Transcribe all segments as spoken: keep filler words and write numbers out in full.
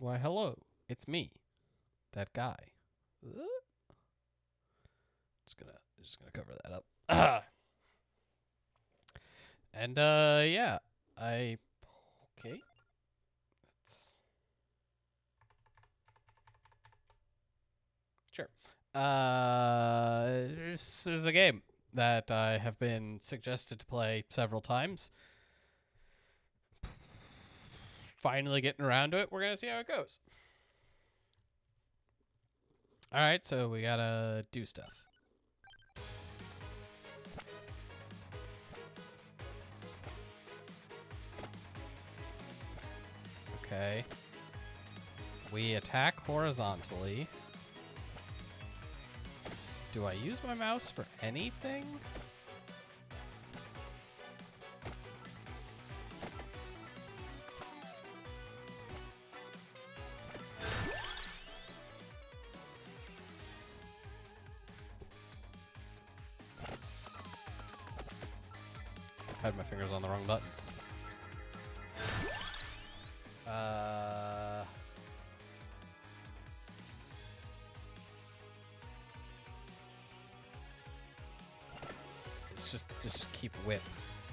Why, hello. It's me. That guy. Uh, Just gonna just gonna cover that up. And uh yeah, I okay. Let's Sure. Uh this is a game that I have been suggested to play several times. Finally getting around to it. We're gonna see how it goes. Alright, so we gotta do stuff. Okay. We attack horizontally. Do I use my mouse for anything? Had my fingers on the wrong buttons. Uh... It's just, just keep whip.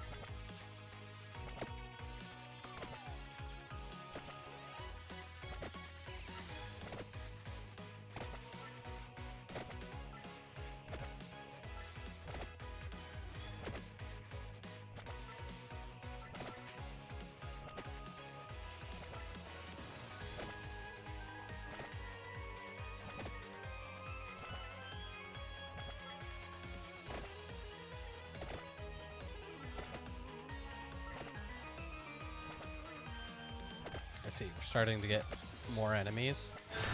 I see, we're starting to get more enemies.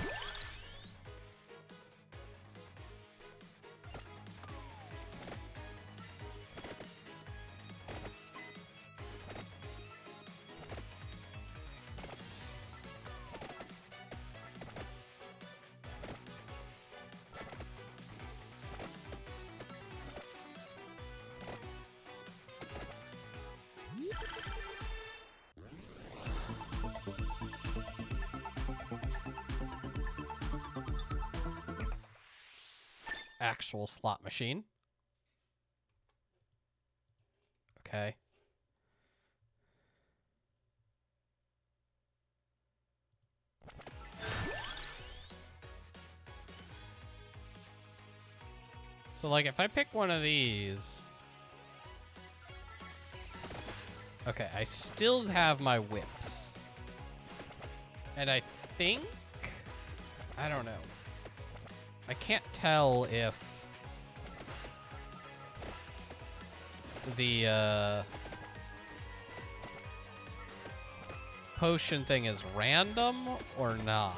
Actual slot machine. Okay. So, like, if I pick one of these... Okay, I still have my whips. And I think... I don't know. I can't tell if the uh, potion thing is random or not.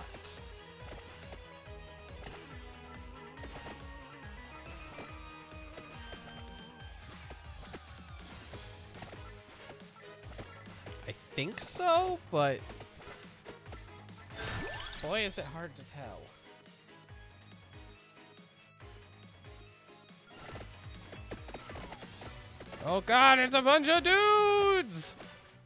I think so, but boy, is it hard to tell. Oh god, it's a bunch of dudes!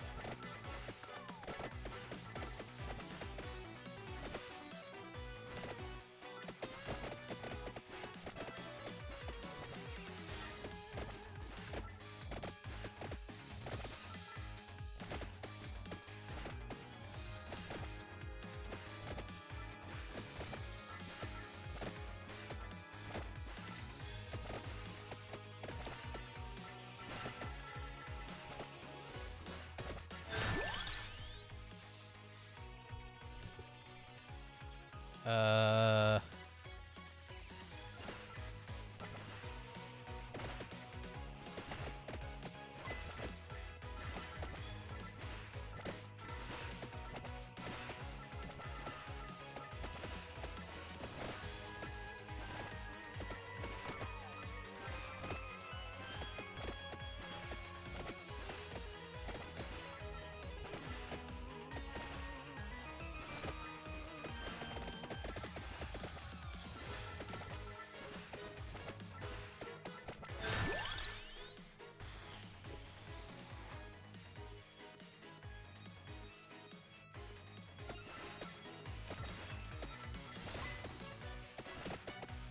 Uh...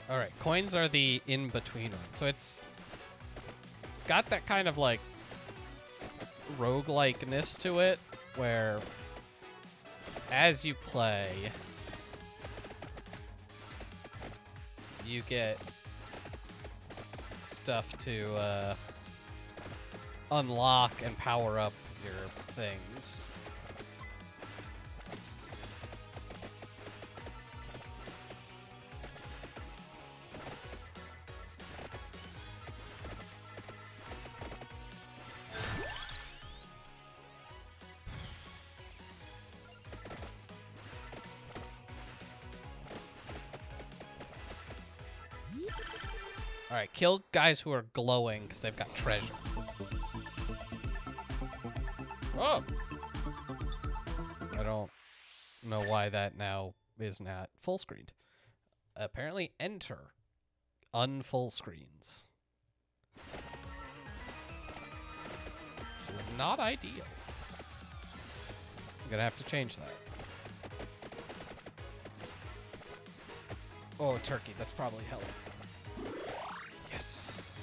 All right, coins are the in-between one. So it's got that kind of like roguelike-ness to it where as you play, you get stuff to uh, unlock and power up your things. All right, kill guys who are glowing because they've got treasure. Oh! I don't know why that now is not full screened. Apparently, enter unfull screens. Which is not ideal. I'm gonna have to change that. Oh, turkey, that's probably health. Yes.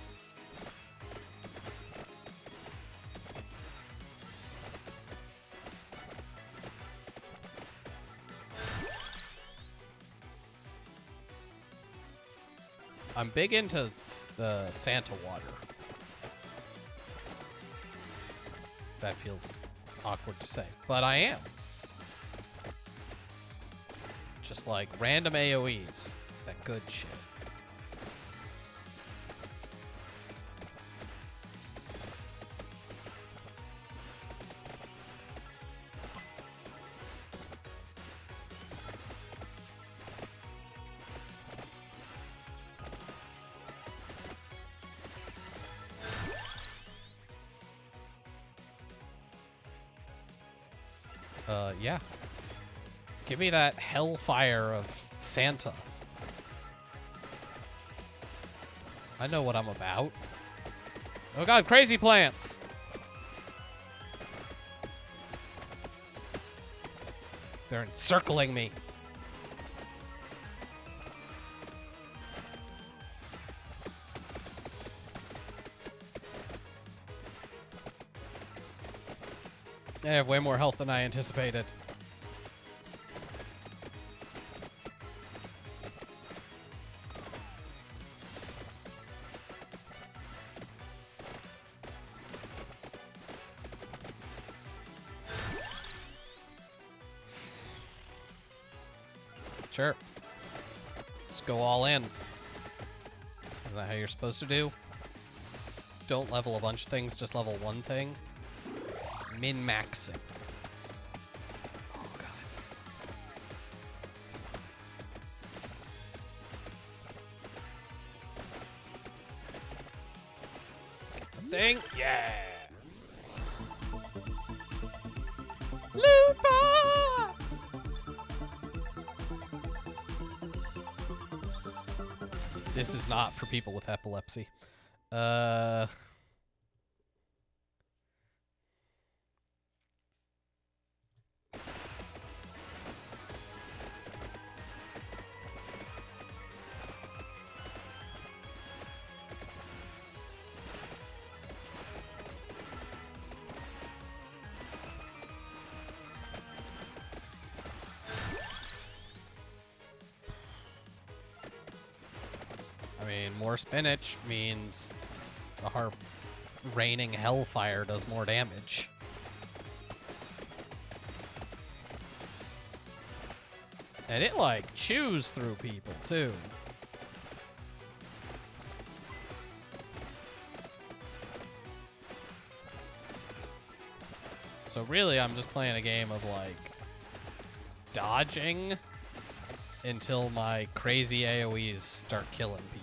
I'm big into the Santa water. That feels awkward to say, but I am. Just like random A O Es. It's that good shit. Uh, yeah. Give me that hellfire of Santa. I know what I'm about. Oh god, crazy plants! They're encircling me. I have way more health than I anticipated. Sure. Just go all in. Is that how you're supposed to do? Don't level a bunch of things, just level one thing. Min-maxing. Oh, God. Get the thing. Yeah. Loot box! This is not for people with epilepsy. Uh... I mean, more spinach means our raining hellfire does more damage. And it, like, chews through people, too. So really, I'm just playing a game of, like, dodging until my crazy A O Es start killing people.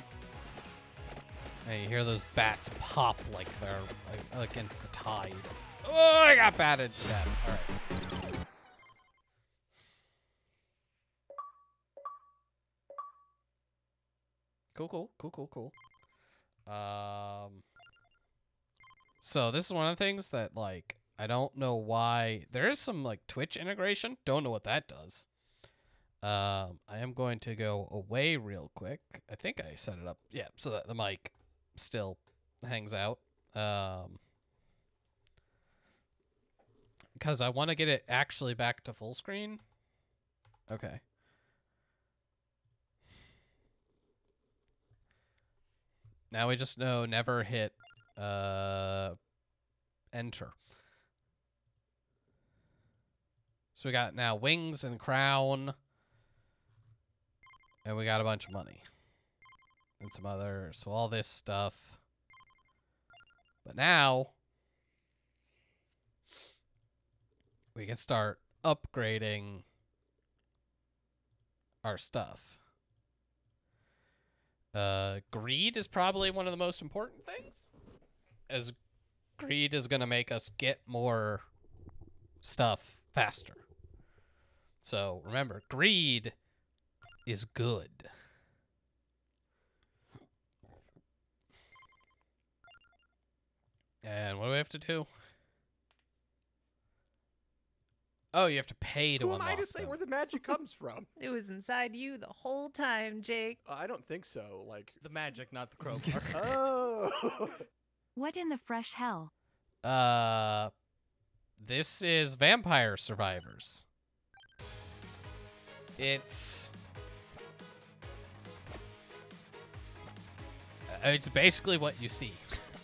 Hey, you hear those bats pop like they're like, against the tide. Oh, I got batted to death. All right. Cool, cool, cool, cool, cool. Um, so this is one of the things that, like, I don't know why. There is some, like, Twitch integration. Don't know what that does. Um, I am going to go away real quick. I think I set it up. Yeah, so that the mic still hangs out. Um, because I want to get it actually back to full screen. Okay. Now we just know never hit uh, enter. So we got now wings and crown. And we got a bunch of money. And some other, so all this stuff. But now we can start upgrading our stuff. Uh, greed is probably one of the most important things, as greed is going to make us get more stuff faster. So remember, greed is good. And what do we have to do? Oh, you have to pay to Who am unlock I to say them. where the magic comes from? It was inside you the whole time, Jake. Uh, I don't think so. Like, The magic, not the crowbar. oh, What in the fresh hell? Uh, this is Vampire Survivors. It's uh, it's basically what you see.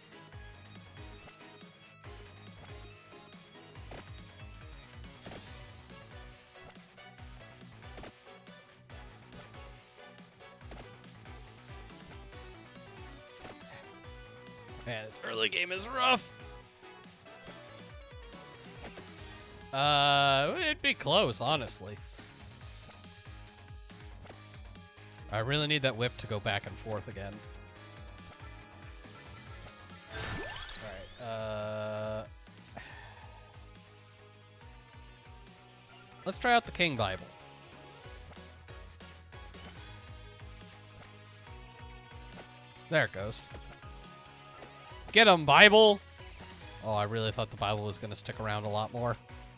Man, this early game is rough. Uh, it'd be close, honestly. I really need that whip to go back and forth again. Alright, uh... let's try out the King Bible. There it goes. Get him, Bible! Oh, I really thought the Bible was going to stick around a lot more.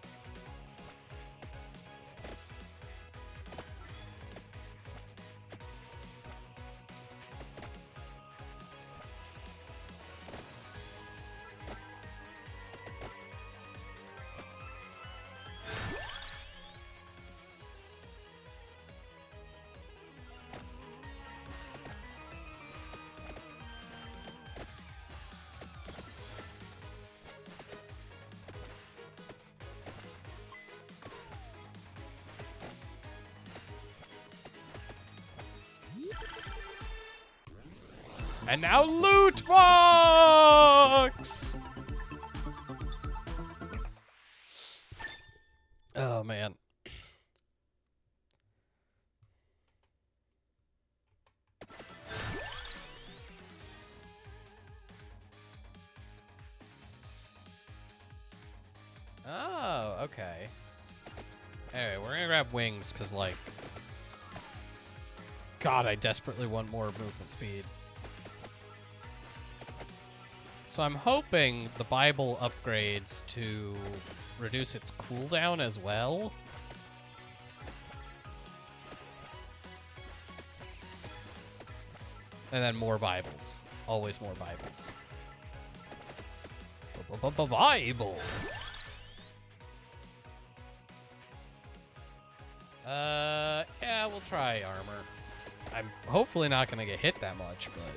And now loot box! Oh, man. Oh, okay. Anyway, we're gonna grab wings, because, like... God, I desperately want more movement speed. So I'm hoping the Bible upgrades to reduce its cooldown as well. And then more Bibles. Always more Bibles. B-b-b-Bible! Uh, yeah, we'll try armor. I'm hopefully not going to get hit that much, but...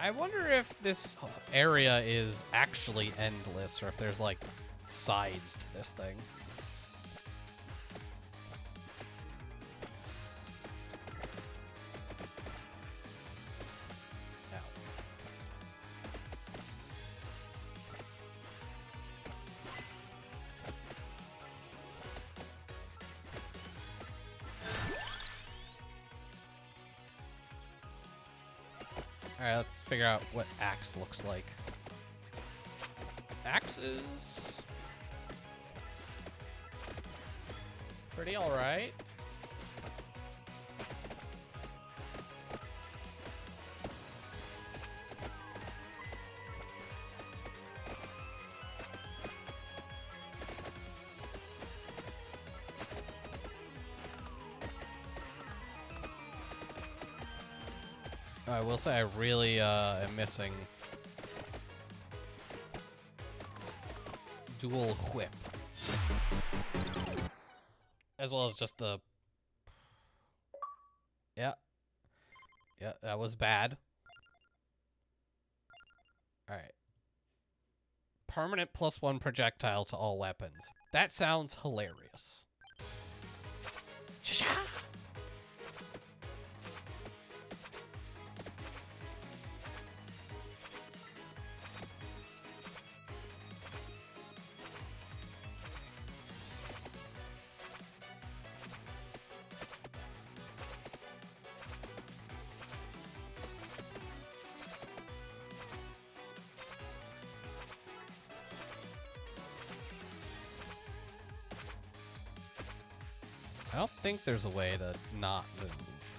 I wonder if this area is actually endless or if there's like sides to this thing. Ow. Alright, let's figure out what axe looks like. Axes. Pretty alright. I will say I really uh, am missing dual whip. As well as just the... Yeah. Yeah, that was bad. Alright. Permanent plus one projectile to all weapons. That sounds hilarious. Cha-cha! I don't think there's a way to not move.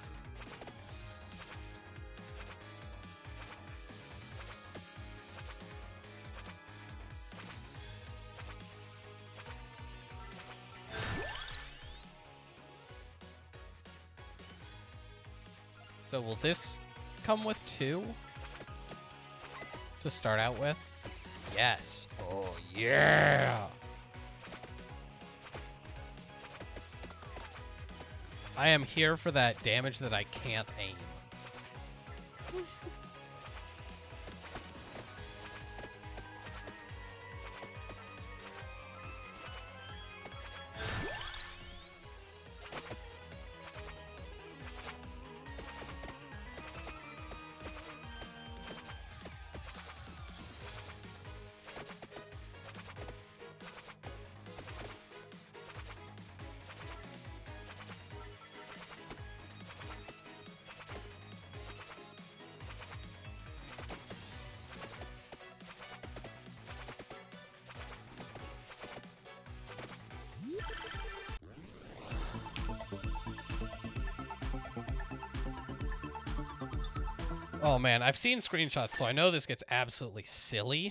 So will this come with two to start out with? Yes. Oh, yeah. I am here for that damage that I can't aim. Oh man, I've seen screenshots, so I know this gets absolutely silly.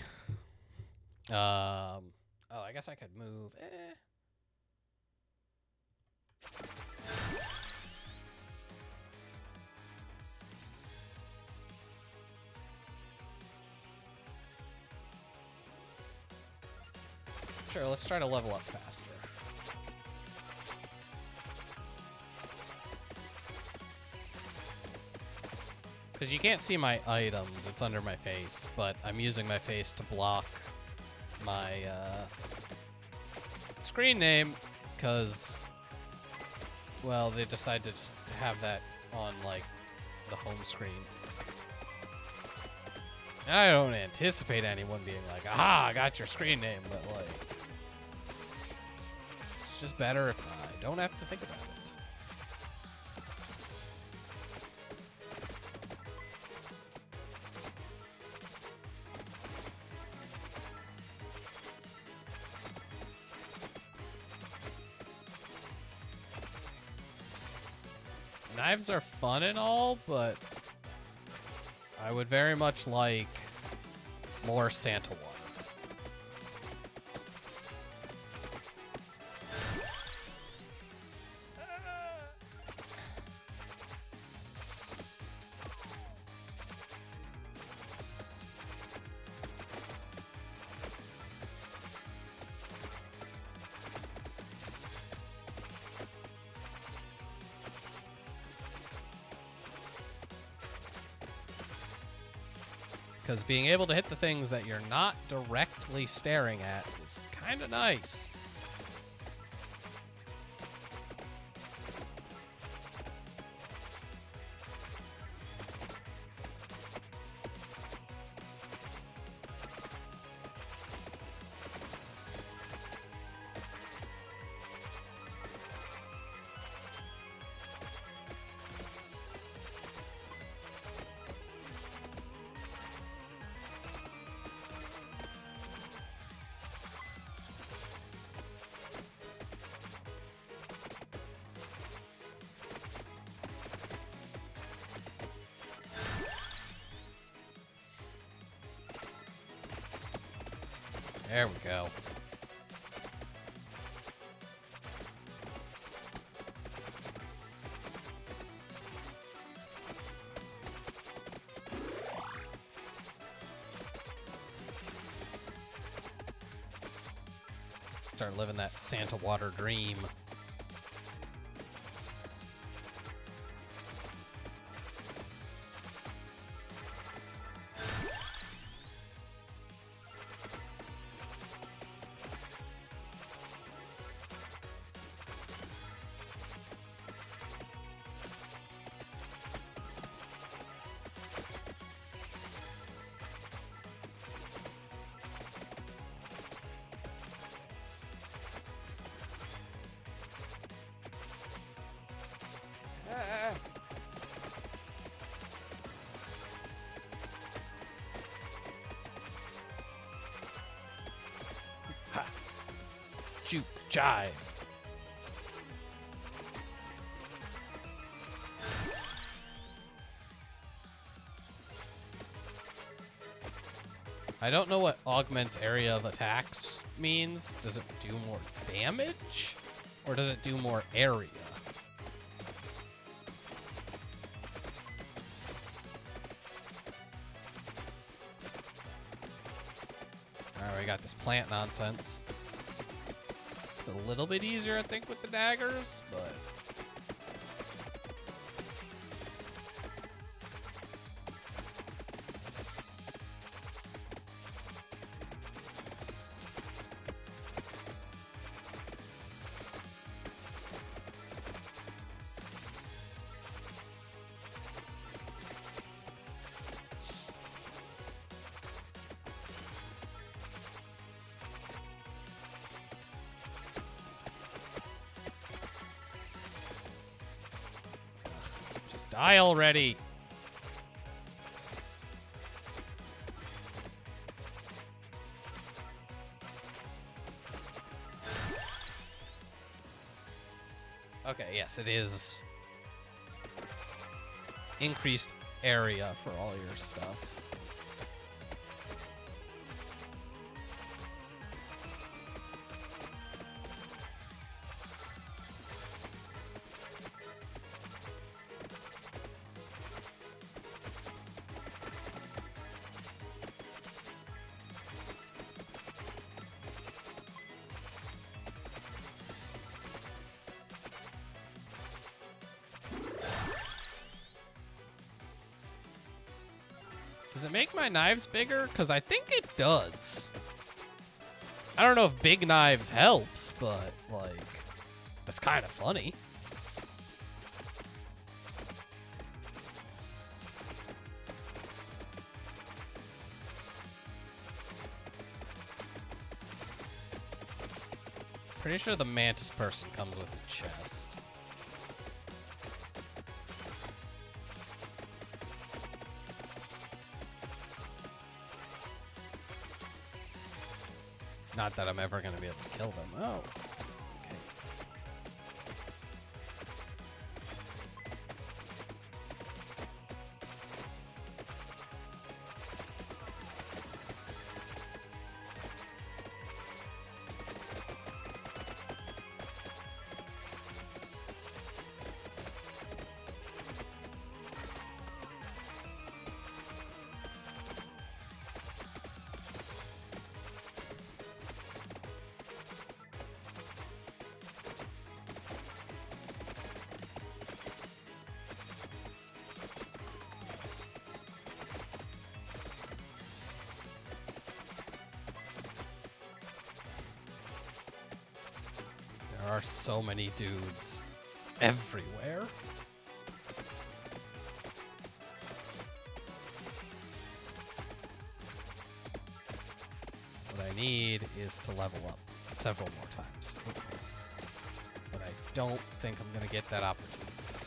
Um, oh, I guess I could move. Eh. Sure, let's try to level up faster. Because you can't see my items, it's under my face, but I'm using my face to block my uh, screen name, because, well, they decided to just have that on, like, the home screen. And I don't anticipate anyone being like, aha, I got your screen name, but, like, it's just better if I don't have to think about it. Knives are fun and all, but I would very much like more Santa water. Because being able to hit the things that you're not directly staring at is kind of nice. There we go. Start living that Santa water dream. Ah. Ha! Juke jive. I don't know what augments area of attacks means. Does it do more damage? Or does it do more area? Alright, we got this plant nonsense. It's a little bit easier, I think, with the daggers, but... Just die already. Okay, yes, it is increased area for all your stuff. Does it make my knives bigger? Because I think it does. I don't know if big knives helps, but, like, that's kind of funny. Pretty sure the mantis person comes with a chest. Not that I'm ever going to be able to kill them. Oh. Okay. There are so many dudes everywhere. What I need is to level up several more times. But I don't think I'm going to get that opportunity.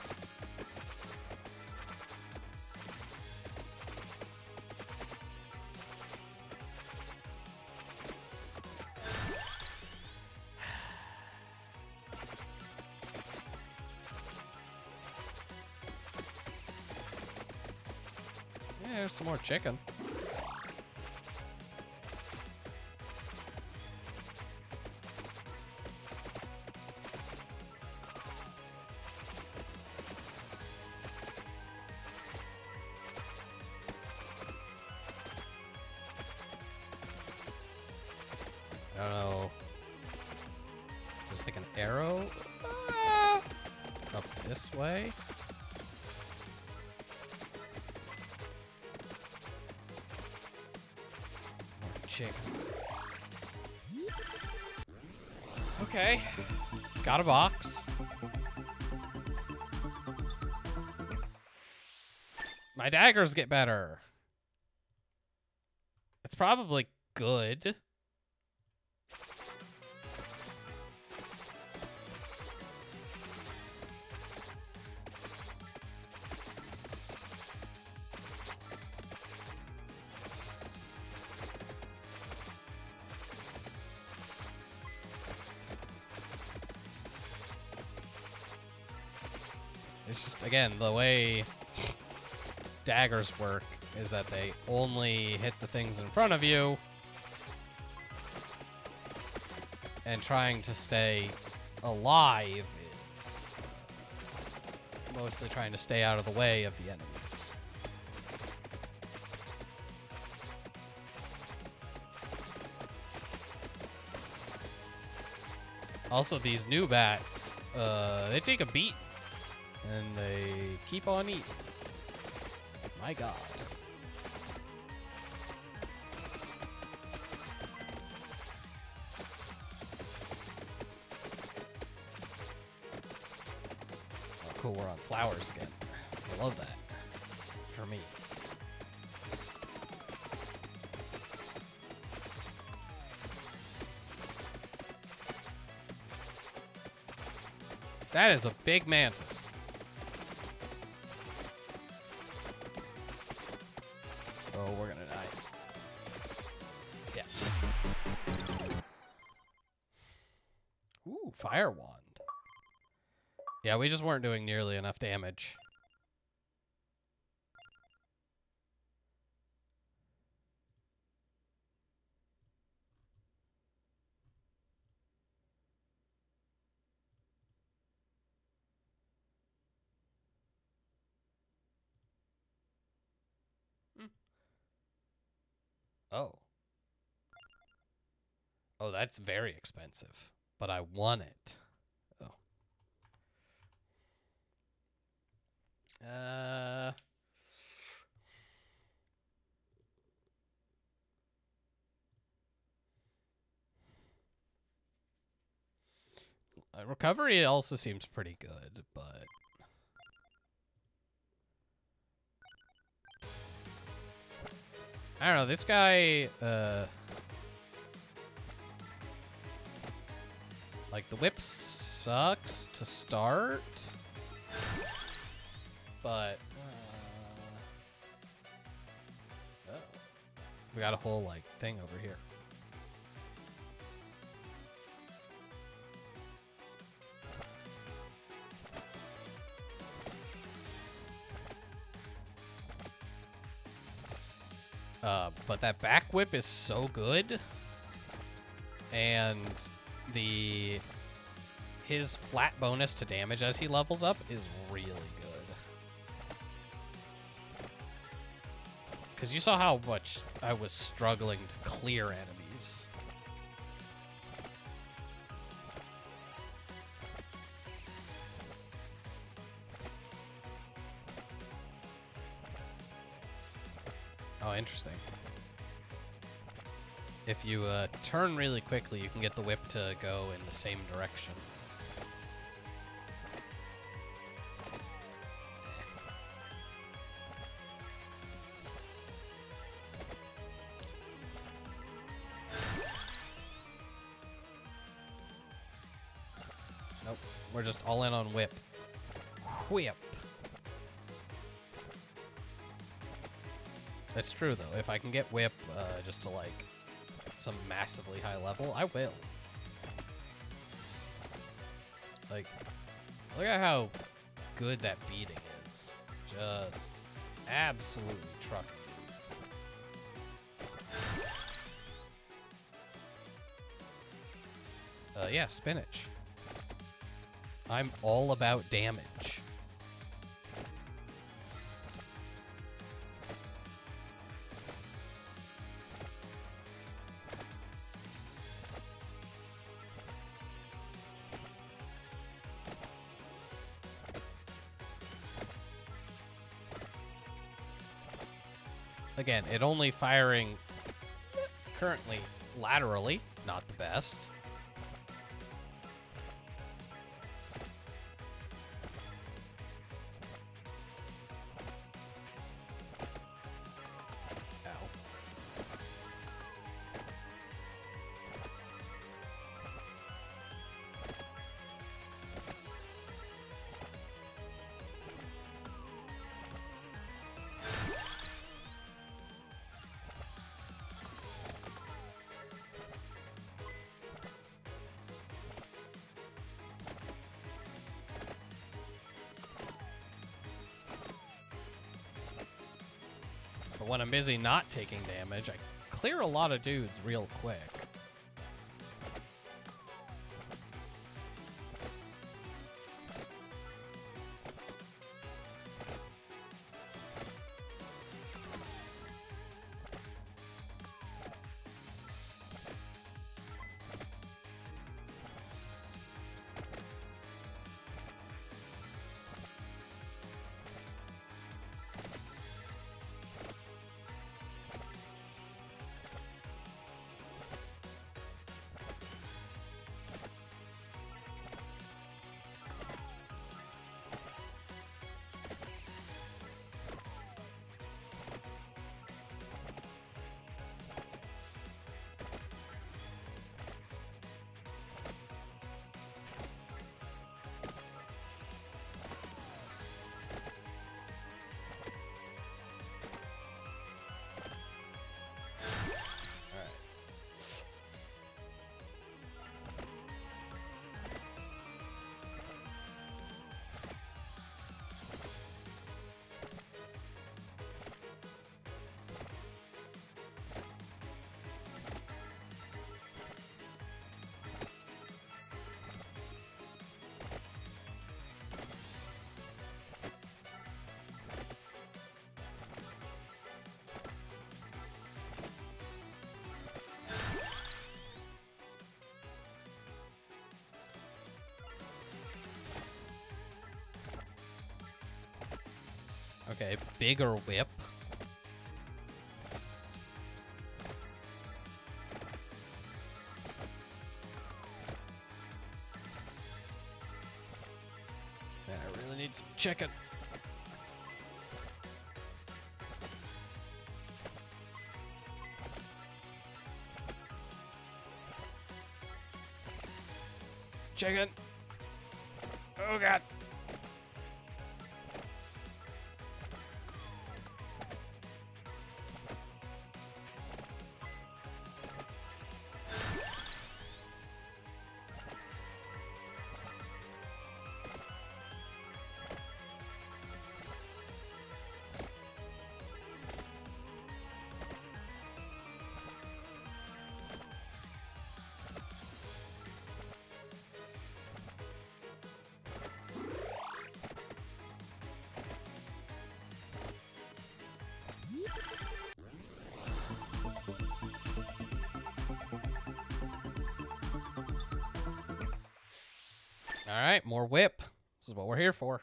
Yeah, there's some more chicken. I don't know. Just like an arrow ah, up this way. More chicken. Okay. Got a box. My daggers get better. It's probably good. It's just, again, the way daggers work is that they only hit the things in front of you, and trying to stay alive is uh, mostly trying to stay out of the way of the enemies. Also, these new bats, uh, they take a beat. And they keep on eating. My God. Oh, cool, we're on flowers again. I love that. For me. That is a big mantis. Oh, we're gonna die. Yeah. Ooh, fire wand. Yeah, we just weren't doing nearly enough damage. Oh. Oh, that's very expensive. But I want it. Oh. Uh. uh, Recovery also seems pretty good, but... I don't know, this guy, uh... like, the whip sucks to start, but, uh... oh. We got a whole, like, thing over here. Uh, but that back whip is so good, and the his flat bonus to damage as he levels up is really good. Because you saw how much I was struggling to clear enemies. Oh, interesting. If you uh, turn really quickly, you can get the whip to go in the same direction. Nope. We're just all in on whip. Whip. That's true, though. If I can get whip uh, just to, like, some massively high level, I will. Like, look at how good that beating is. Just absolutely trucking these. Uh, yeah, spinach. I'm all about damage. Again, it only firing currently laterally, not the best. Ow. But when I'm busy not taking damage, I clear a lot of dudes real quick. Okay, bigger whip. Man, I really need some chicken. Chicken. Oh, God. All right, more whip. This is what we're here for.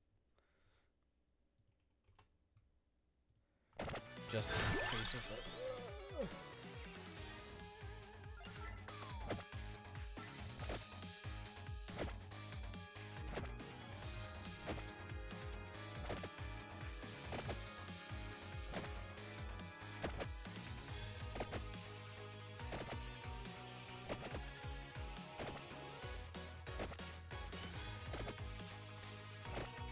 Just in case of the...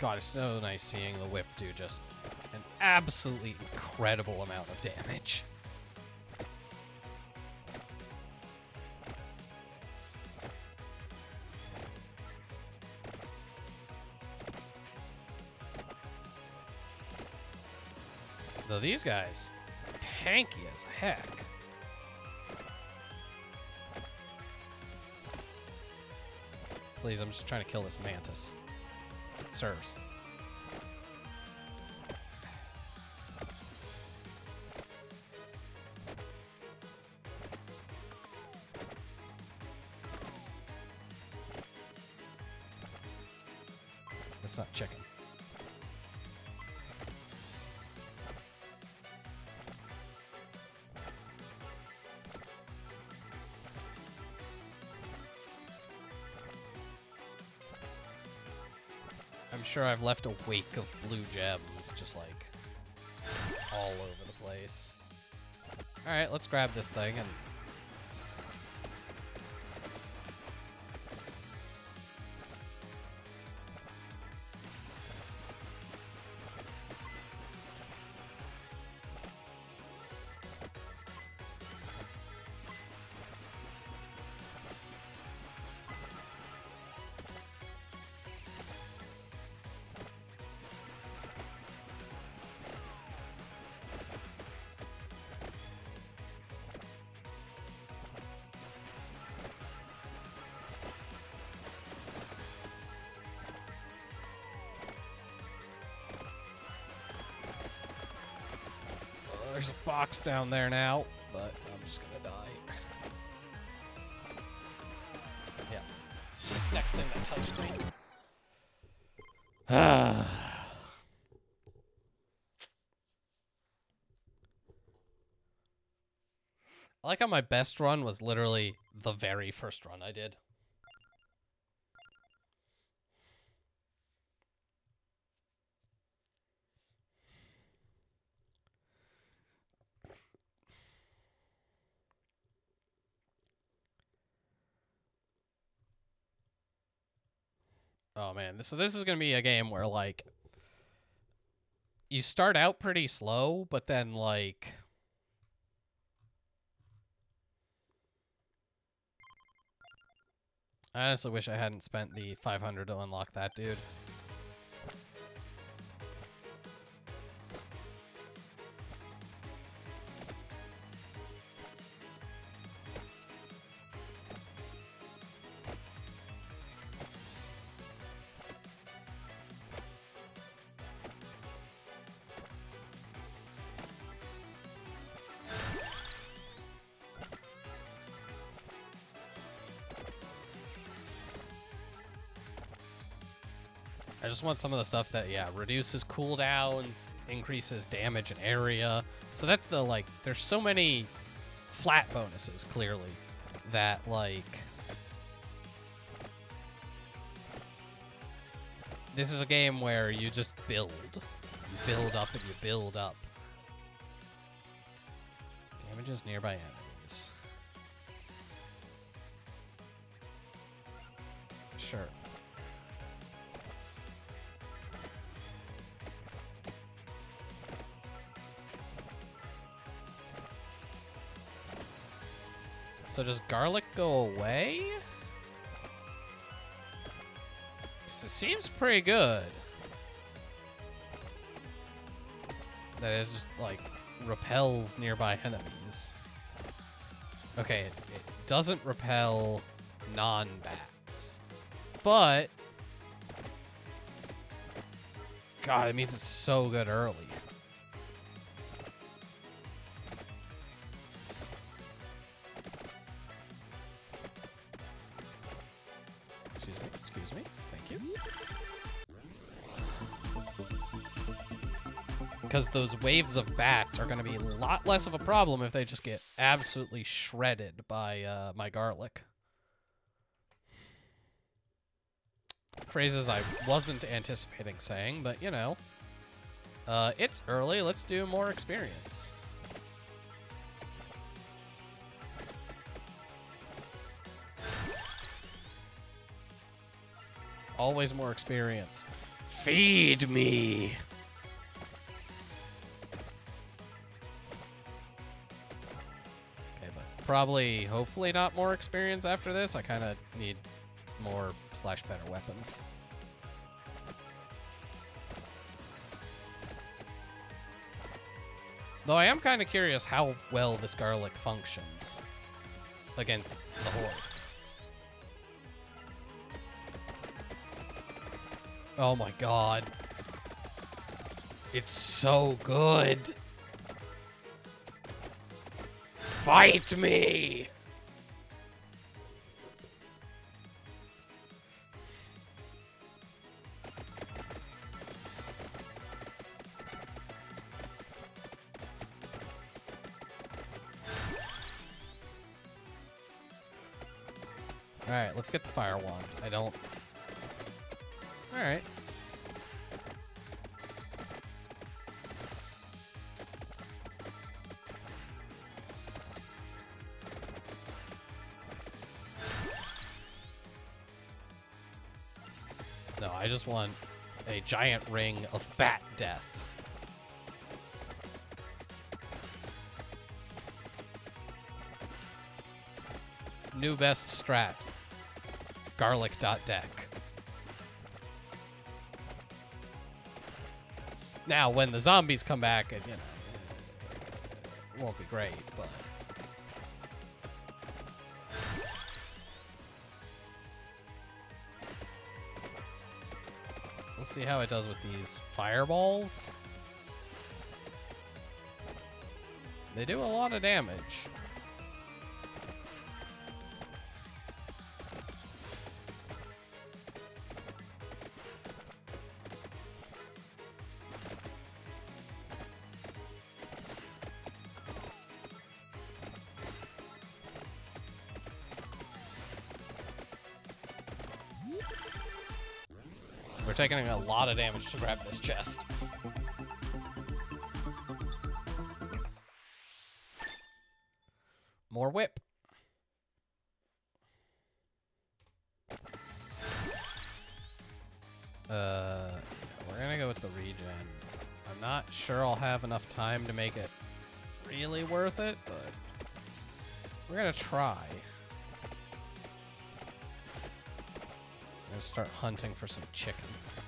God, it's so nice seeing the whip do just an absolutely incredible amount of damage. Though these guys, tanky as heck. Please, I'm just trying to kill this mantis. Sirs. That's not chicken. I'm sure I've left a wake of blue gems just like all over the place. Alright, let's grab this thing and there's a box down there now, but I'm just gonna die. Yeah. Next thing that touched me. Ah. I like how my best run was literally the very first run I did. Oh man, this, so this is gonna be a game where like you start out pretty slow, but then like I honestly wish I hadn't spent the five hundred to unlock that dude. I just want some of the stuff that, yeah, reduces cooldowns, increases damage and area. So that's the, like, there's so many flat bonuses, clearly, that, like, this is a game where you just build. You build up and you build up. Damages nearby enemies. Sure. So does garlic go away? 'Cause it seems pretty good. That is just like repels nearby enemies. Okay, it, it doesn't repel non-bats. But God, it means it's so good early. Because those waves of bats are going to be a lot less of a problem if they just get absolutely shredded by uh, my garlic. Phrases I wasn't anticipating saying, but you know. Uh, it's early, let's do more experience. Always more experience. Feed me. Okay, but probably, hopefully not more experience after this. I kind of need more slash better weapons. Though I am kind of curious how well this garlic functions against the horde. Oh my god. It's so good. Fight me! Alright, let's get the fire wand. I don't... Alright. No, I just want a giant ring of bat death. New best strat. Garlic.deck. Now, when the zombies come back, and, you know, it won't be great, but... We'll see how it does with these fireballs. They do a lot of damage. We're taking a lot of damage to grab this chest. More whip. Uh, we're gonna go with the regen. I'm not sure I'll have enough time to make it really worth it, but we're gonna try. I'm gonna start hunting for some chicken.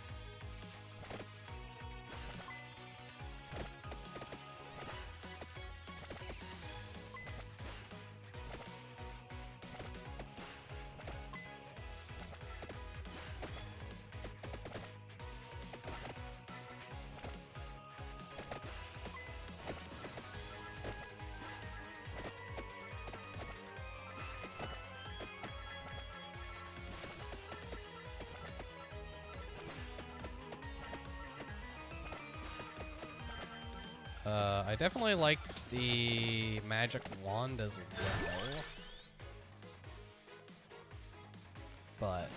Uh, I definitely liked the magic wand as well. But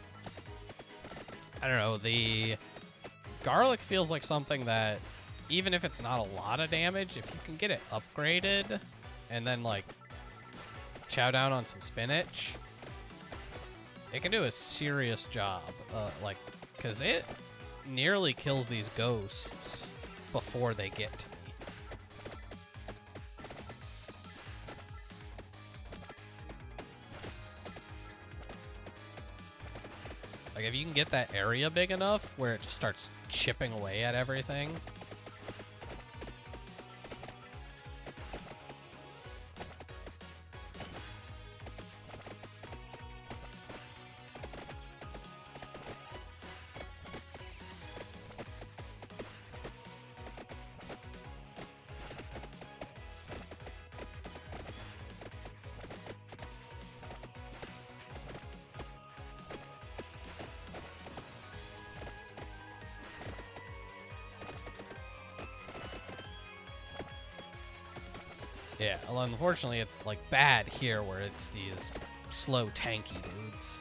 I don't know, the garlic feels like something that, even if it's not a lot of damage, if you can get it upgraded and then like chow down on some spinach, it can do a serious job. Uh, like, because it nearly kills these ghosts before they get to me. Like, if you can get that area big enough where it just starts chipping away at everything. Yeah, well, unfortunately, it's like bad here where it's these slow, tanky dudes.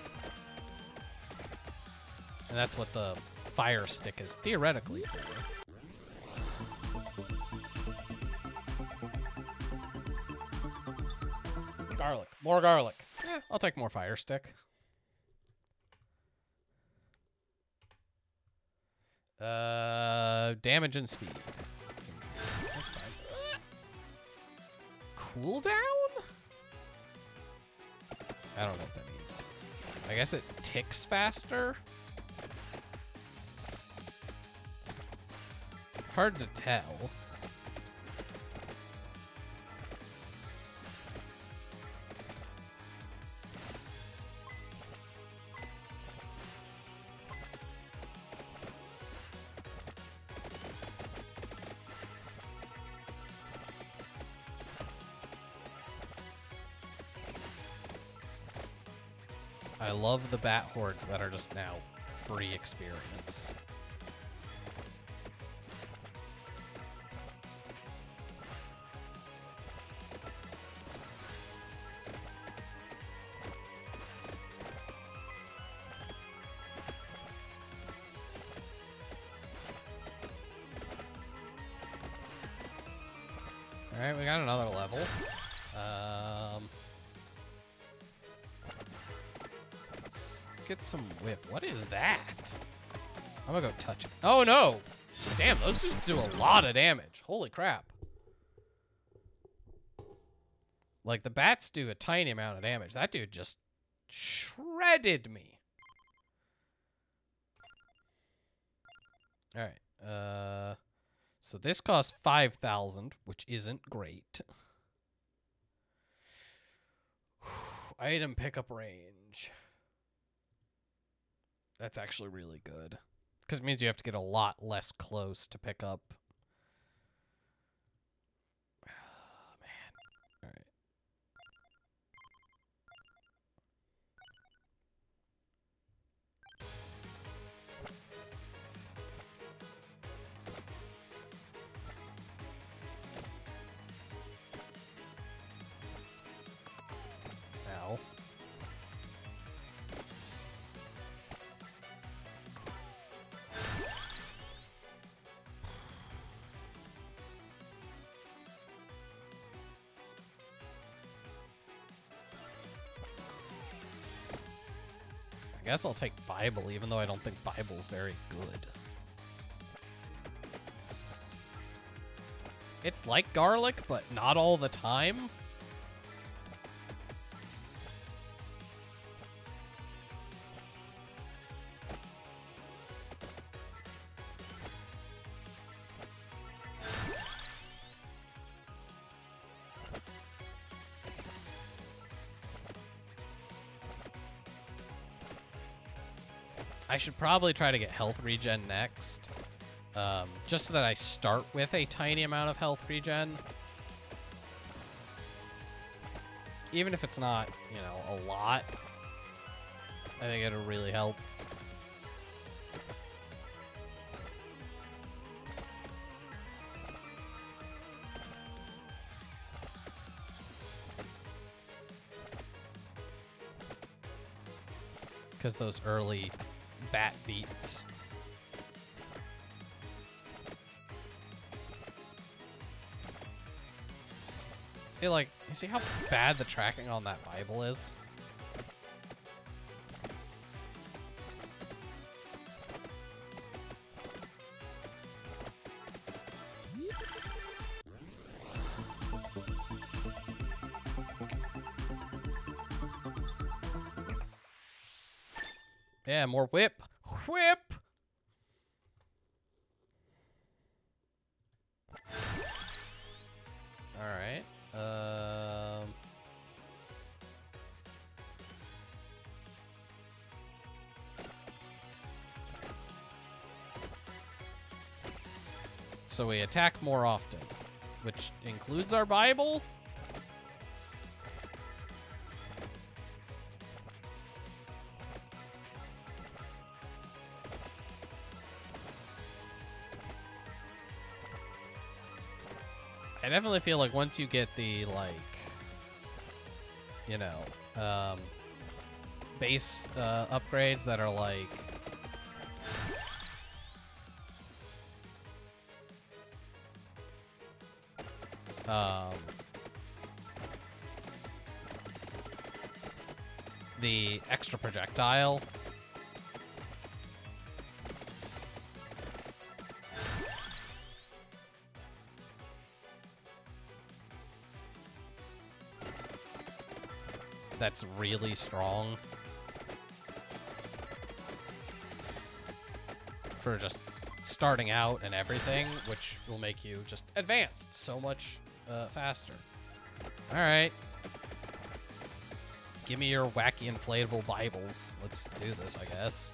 And that's what the fire stick is theoretically for. Garlic. More garlic. Eh, I'll take more fire stick. Uh, damage and speed. That's fine. Cooldown? I don't know what that means. I guess it ticks faster? Hard to tell. I love the bat hordes that are just now free experience. Alright, we got another level. Um, let's get some whip. What is that? I'm gonna go touch it. Oh no! Damn, those dudes do a lot of damage. Holy crap. Like, the bats do a tiny amount of damage. That dude just shredded me. Alright, uh... so this costs five thousand, which isn't great. Item pickup range. That's actually really good. Because it means you have to get a lot less close to pick up. Oh, man. Alright. Ow. I guess I'll take Bible, even though I don't think Bible's very good. It's like garlic, but not all the time. I should probably try to get health regen next. Um, just so that I start with a tiny amount of health regen. Even if it's not, you know, a lot. I think it'll really help. Because those early bat beats. See, like, you see how bad the tracking on that Bible is? Yeah, more whip. Whip! Alright. Um... So we attack more often, which includes our Bible? I definitely feel like once you get the, like, you know, um, base uh, upgrades that are like, um, the extra projectile, that's really strong for just starting out and everything, which will make you just advanced so much uh, faster. All right. Give me your wacky inflatable Bibles. Let's do this, I guess.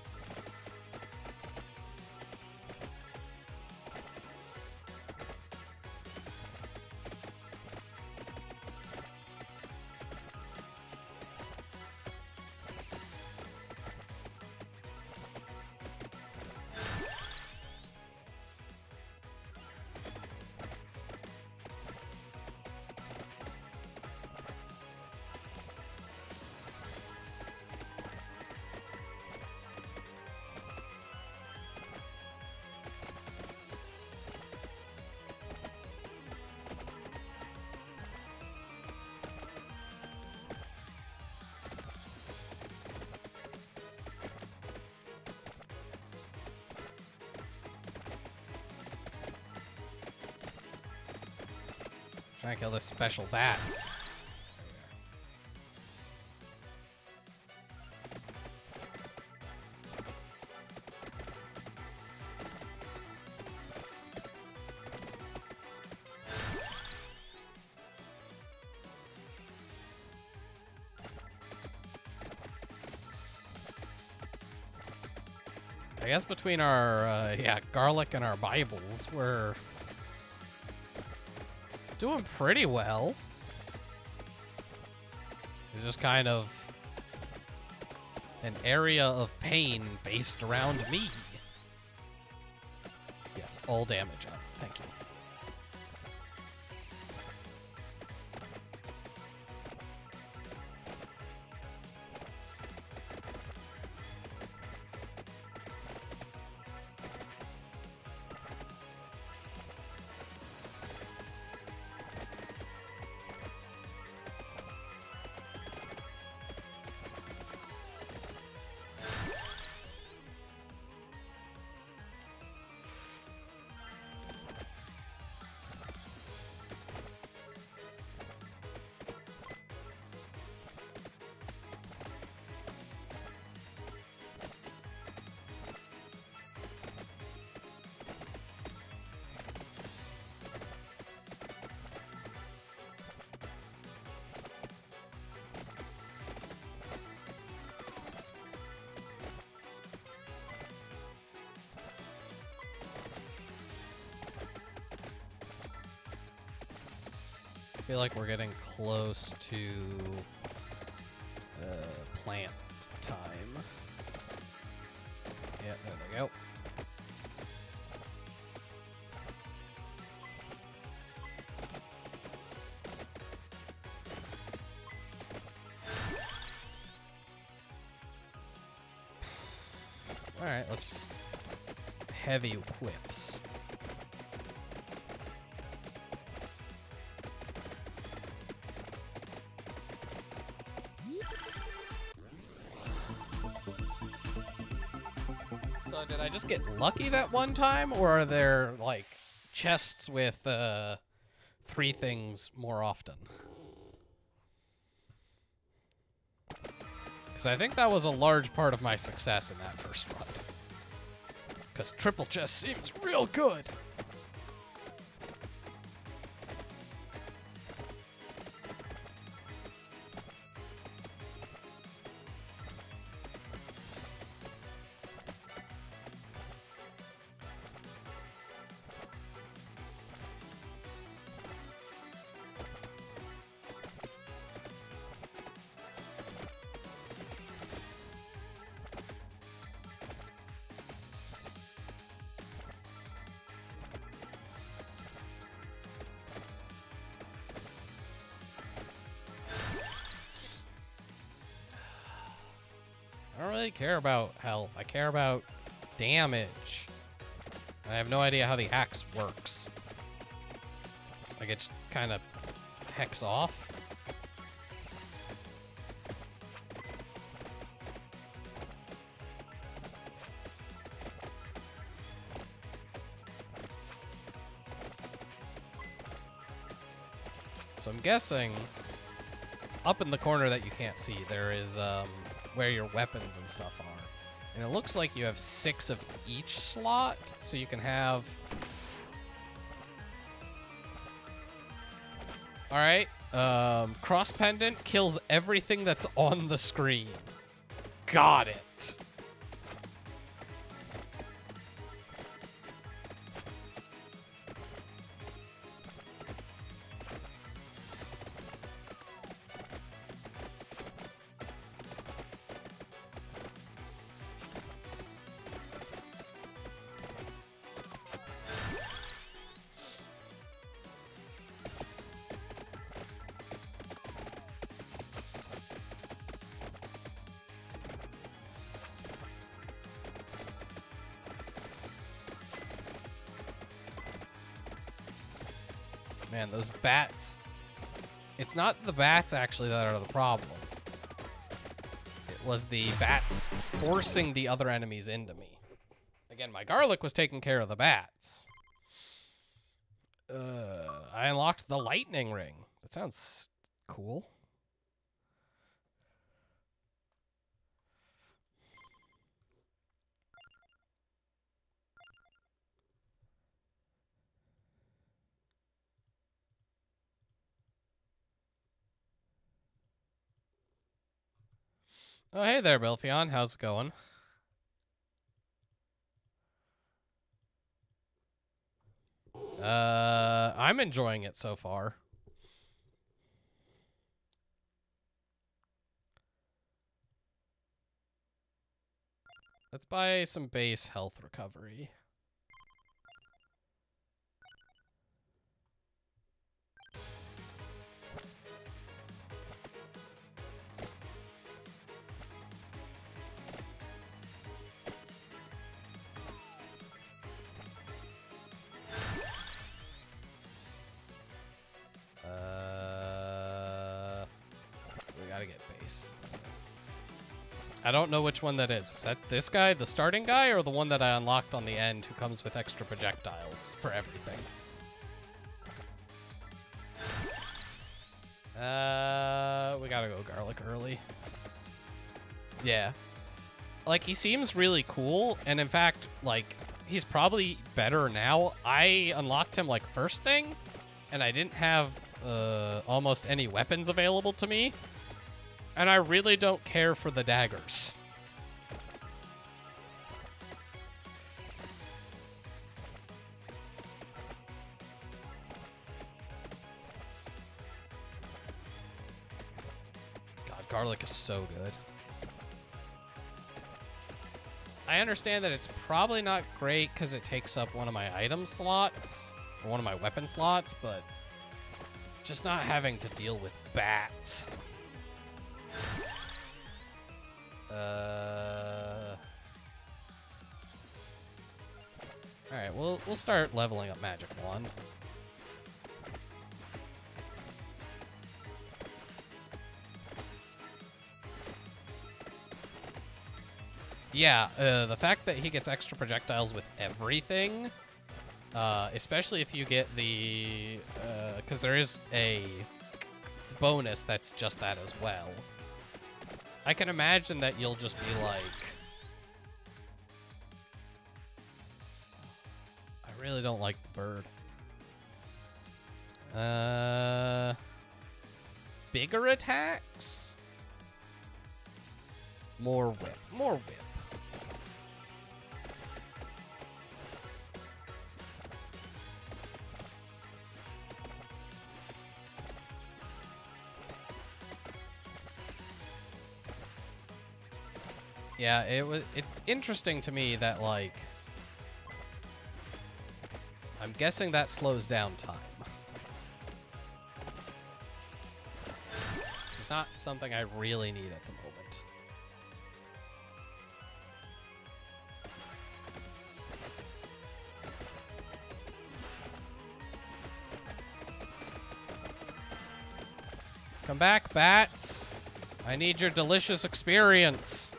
Trying to kill this special bat. I guess between our, uh, yeah, garlic and our Bibles, we're doing pretty well. It's just kind of an area of pain based around me. Yes, all damage up. Thank you. I feel like we're getting close to uh, plant time. Yeah, there we go. All right, let's just heavy whips. So did I just get lucky that one time, or are there, like, chests with uh, three things more often? Because I think that was a large part of my success in that first run. Because triple chest seems real good. I don't really care about health. I care about damage. I have no idea how the axe works. Like, it just kind of hex off. So I'm guessing up in the corner that you can't see, there is um, where your weapons and stuff are. And it looks like you have six of each slot, so you can have... Alright, um, Cross Pendant kills everything that's on the screen. Got it. Man, those bats. It's not the bats, actually, that are the problem. It was the bats forcing the other enemies into me. Again, my garlic was taking care of the bats. Uh, I unlocked the lightning ring. That sounds cool. Oh, hey there, Belfion. How's it going? Uh, I'm enjoying it so far. Let's buy some base health recovery. Uh, we gotta get base. I don't know which one that is. Is that this guy, the starting guy, or the one that I unlocked on the end who comes with extra projectiles for everything? Uh, we gotta go garlic early. Yeah. Like, he seems really cool, and in fact, like, he's probably better now. I unlocked him, like, first thing, and I didn't have uh, almost any weapons available to me. And I really don't care for the daggers. God, garlic is so good. I understand that it's probably not great because it takes up one of my item slots, or one of my weapon slots, but just not having to deal with bats. Uh. All right, we'll we'll start leveling up Magic Wand. Yeah, uh, the fact that he gets extra projectiles with everything, uh, especially if you get the, because uh, there is a bonus that's just that as well. I can imagine that you'll just be like, I really don't like the bird. Uh, bigger attacks? More whip, more whip. Yeah, it was. It's interesting to me that, like, I'm guessing that slows down time. It's not something I really need at the moment. Come back, bats. I need your delicious experience.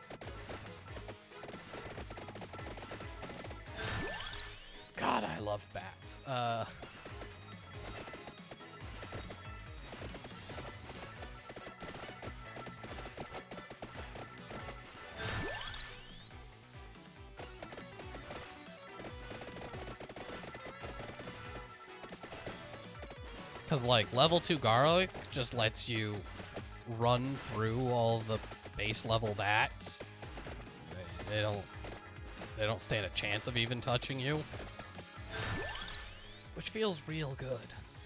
God, I love bats. Uh, Because, like, level two Garlic just lets you run through all the base level bats. They, they don't they don't stand a chance of even touching you. Which feels real good.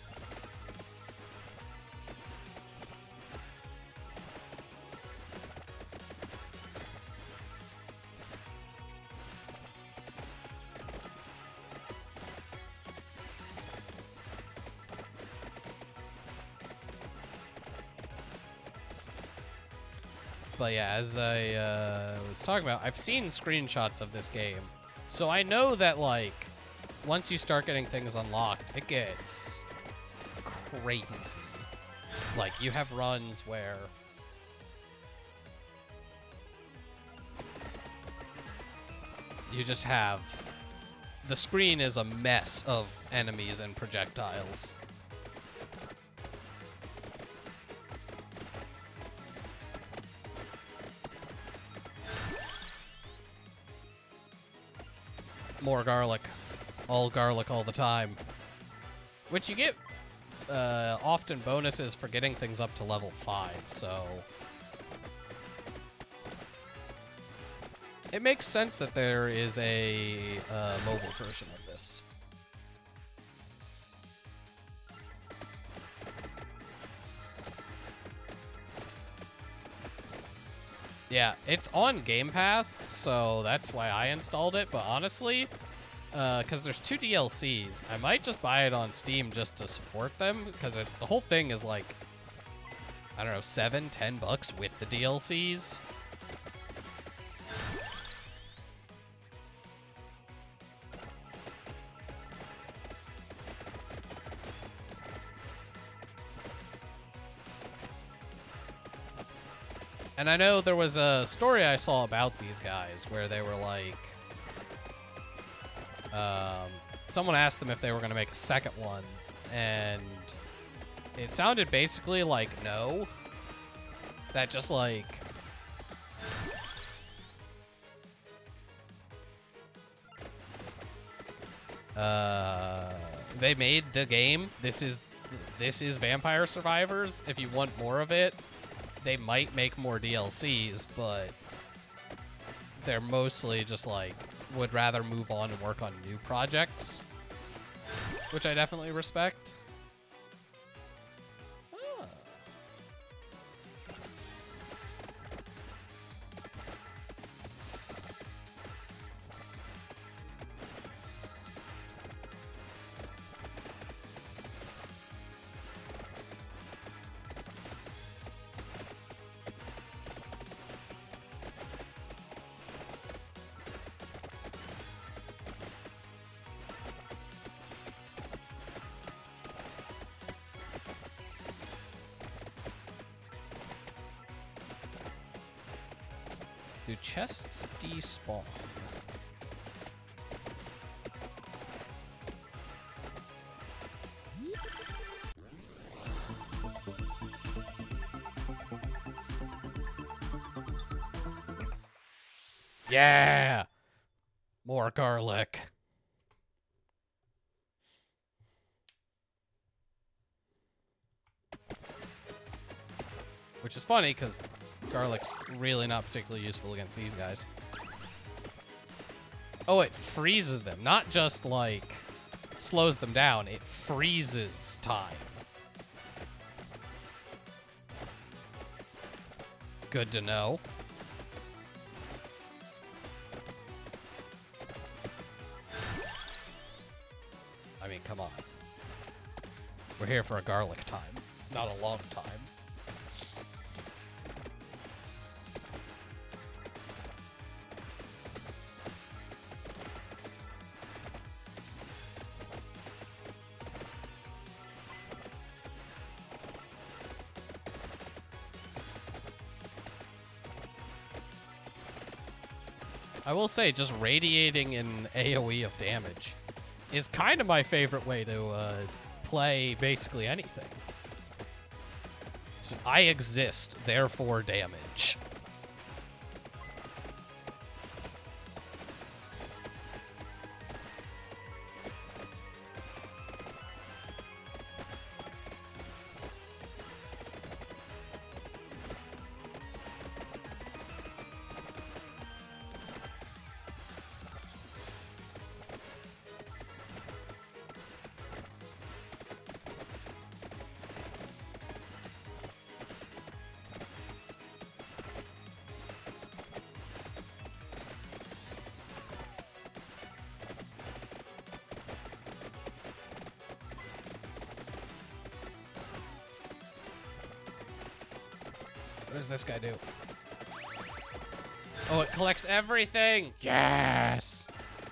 But yeah, as I uh, was talking about, I've seen screenshots of this game. So I know that, like, once you start getting things unlocked, it gets crazy. Like, you have runs where you just have... the screen is a mess of enemies and projectiles. More garlic. All garlic all the time. Which you get uh, often bonuses for getting things up to level five, so... it makes sense that there is a uh, mobile version of this. Yeah, it's on Game Pass, so that's why I installed it, but honestly, because uh, there's two D L Cs, I might just buy it on Steam just to support them, because the whole thing is like, I don't know, seven, ten bucks with the D L Cs. And I know there was a story I saw about these guys where they were like, um, someone asked them if they were going to make a second one, and it sounded basically like no. That just like, uh, they made the game. This is this is Vampire Survivors. If you want more of it, they might make more D L Cs, but they're mostly just like, would rather move on and work on new projects, which I definitely respect. Ah. Do chests despawn? Yeah! More garlic. Which is funny, because garlic's really not particularly useful against these guys. Oh, it freezes them. Not just, like, slows them down. It freezes time. Good to know. I mean, come on. We're here for a garlic time, not a long time. I will say, just radiating an AoE of damage is kind of my favorite way to uh, play basically anything. So I exist, therefore damage. does this guy do? Oh, it collects everything! Yes!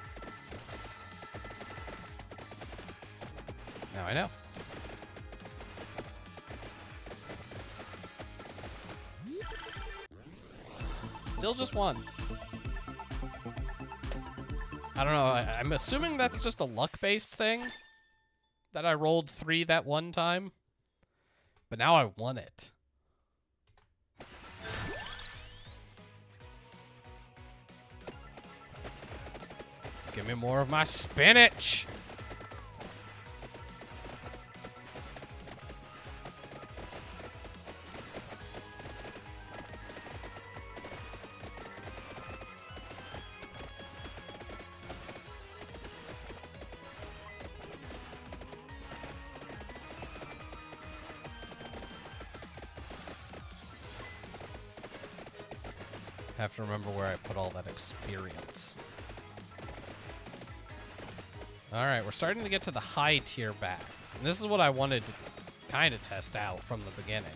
Now I know. Still just one. I don't know, I, I'm assuming that's just a luck-based thing. That I rolled three that one time. But now I won it. Give me more of my spinach! Have to remember where I put all that experience. Alright, we're starting to get to the high tier bats. And this is what I wanted to kind of test out from the beginning.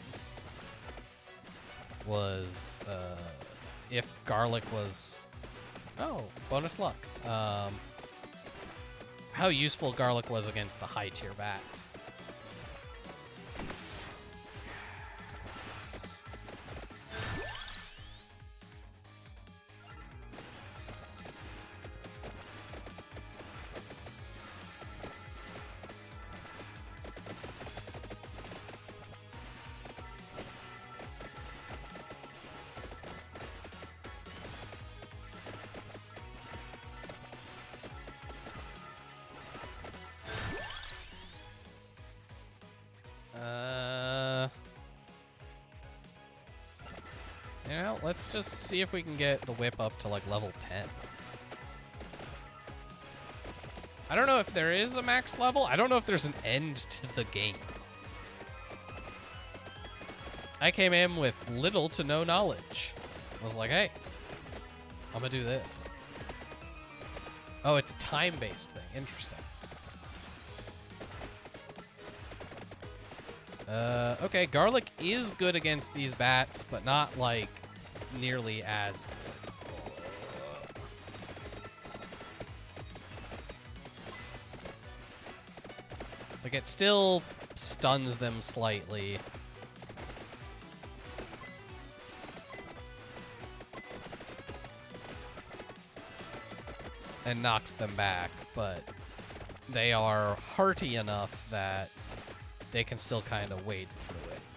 Was, uh, if garlic was... Oh, bonus luck. Um, how useful garlic was against the high tier bats. You know, let's just see if we can get the whip up to like level ten. I don't know if there is a max level. I don't know if there's an end to the game. I came in with little to no knowledge. I was like, hey, I'm gonna do this. Oh, it's a time-based thing. Interesting. Uh, okay, garlic is good against these bats, but not, like, nearly as good. Like, it still stuns them slightly. And knocks them back, but they are hearty enough that they can still kind of wade through it.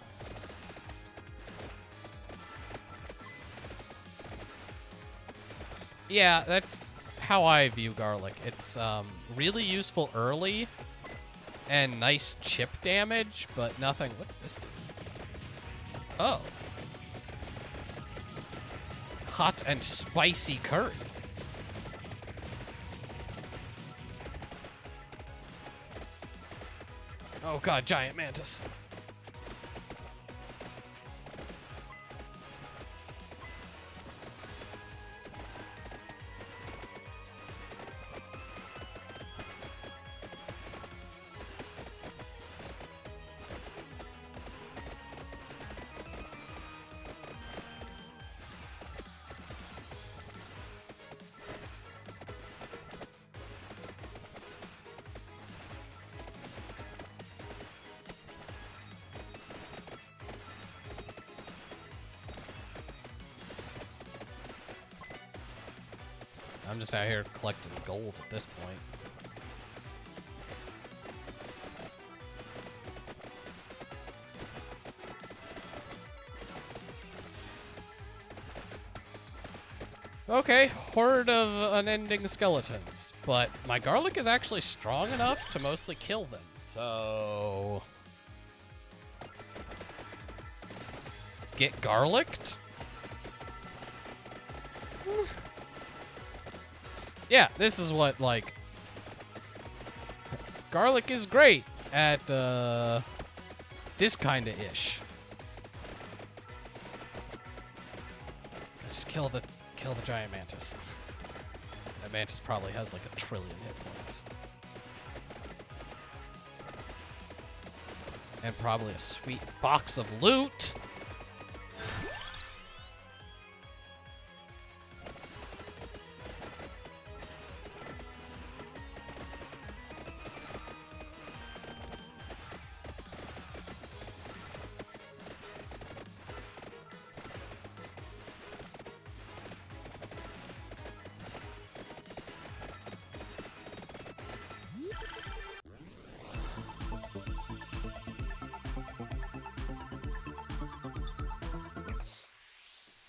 Yeah, that's how I view garlic. It's um, really useful early and nice chip damage, but nothing. What's this do? Oh. Hot and spicy curry. Oh god, giant mantis. I'm just out here collecting gold at this point. Okay, horde of unending skeletons. But my garlic is actually strong enough to mostly kill them, so... Get garlicked? Yeah, this is what, like... Garlic is great at, uh... this kind of ish. Just kill the... kill the giant mantis. That mantis probably has, like, a trillion hit points. And probably a sweet box of loot.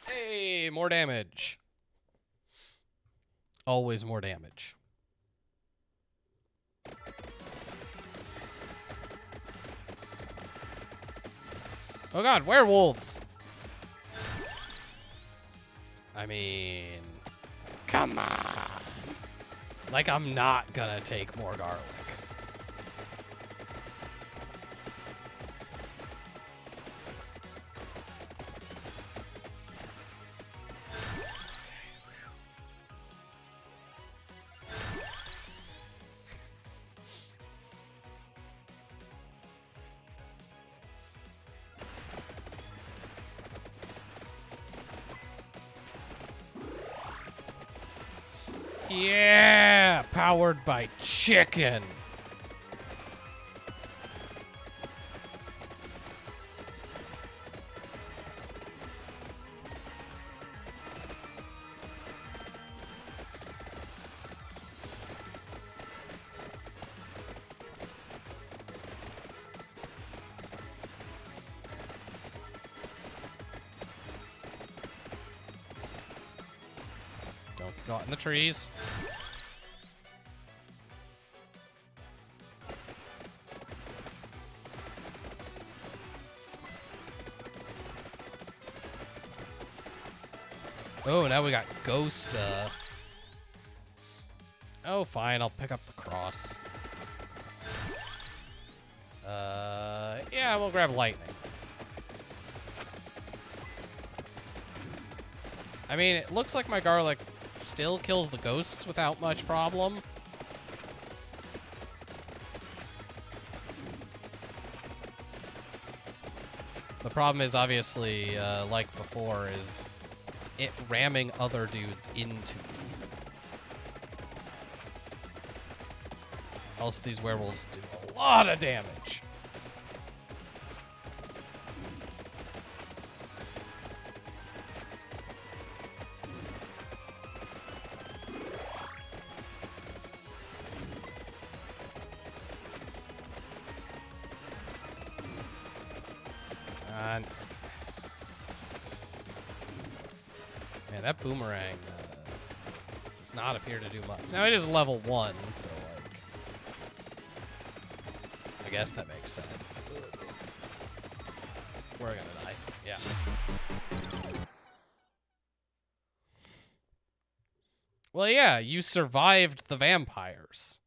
Hey, more damage. Always more damage. Oh god, werewolves! I mean, come on. Like, I'm not gonna take more garlic. Yeah, powered by chicken. Don't get caught in the trees. Oh, now we got Ghost. Uh... Oh, fine. I'll pick up the cross. Uh, yeah, we'll grab lightning. I mean, it looks like my garlic still kills the ghosts without much problem. The problem is obviously, uh, like before, is it ramming other dudes into you. Also, these werewolves do a lot of damage. And man, that boomerang uh, does not appear to do much. Now it is level one, so like, I guess that makes sense. We're gonna die. Yeah. Well, yeah, you survived the vampires.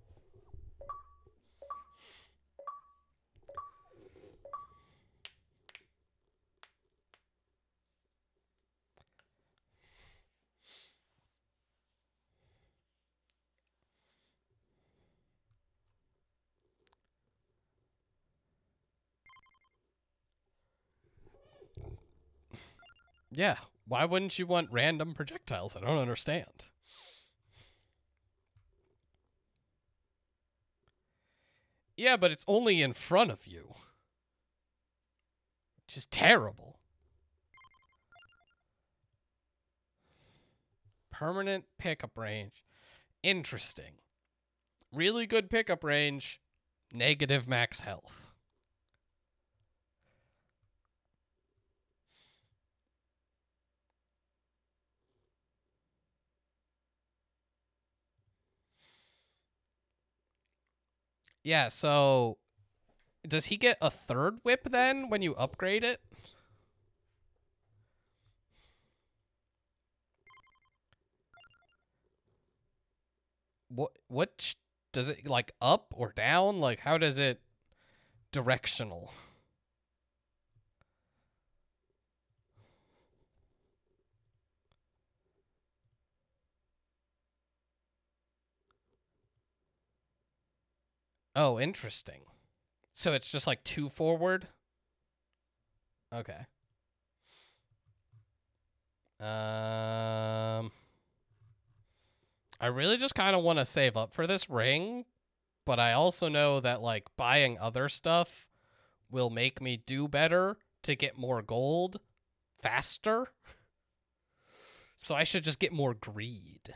Yeah, why wouldn't you want random projectiles? I don't understand. Yeah, but it's only in front of you. Which is terrible. Permanent pickup range. Interesting. Really good pickup range. Negative max health. Yeah, so does he get a third whip then when you upgrade it? What what does it like up or down? Like how does it directional? Oh, interesting. So it's just like two forward? Okay. Um, I really just kind of want to save up for this ring, but I also know that like buying other stuff will make me do better to get more gold faster. So I should just get more greed.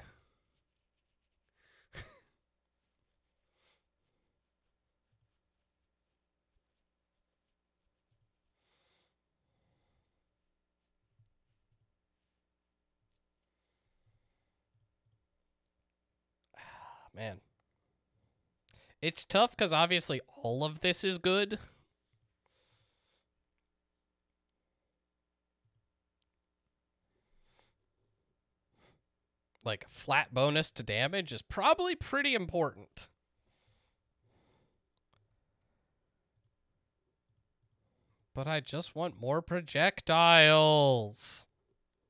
Man. It's tough because obviously all of this is good. Like, flat bonus to damage is probably pretty important. But I just want more projectiles.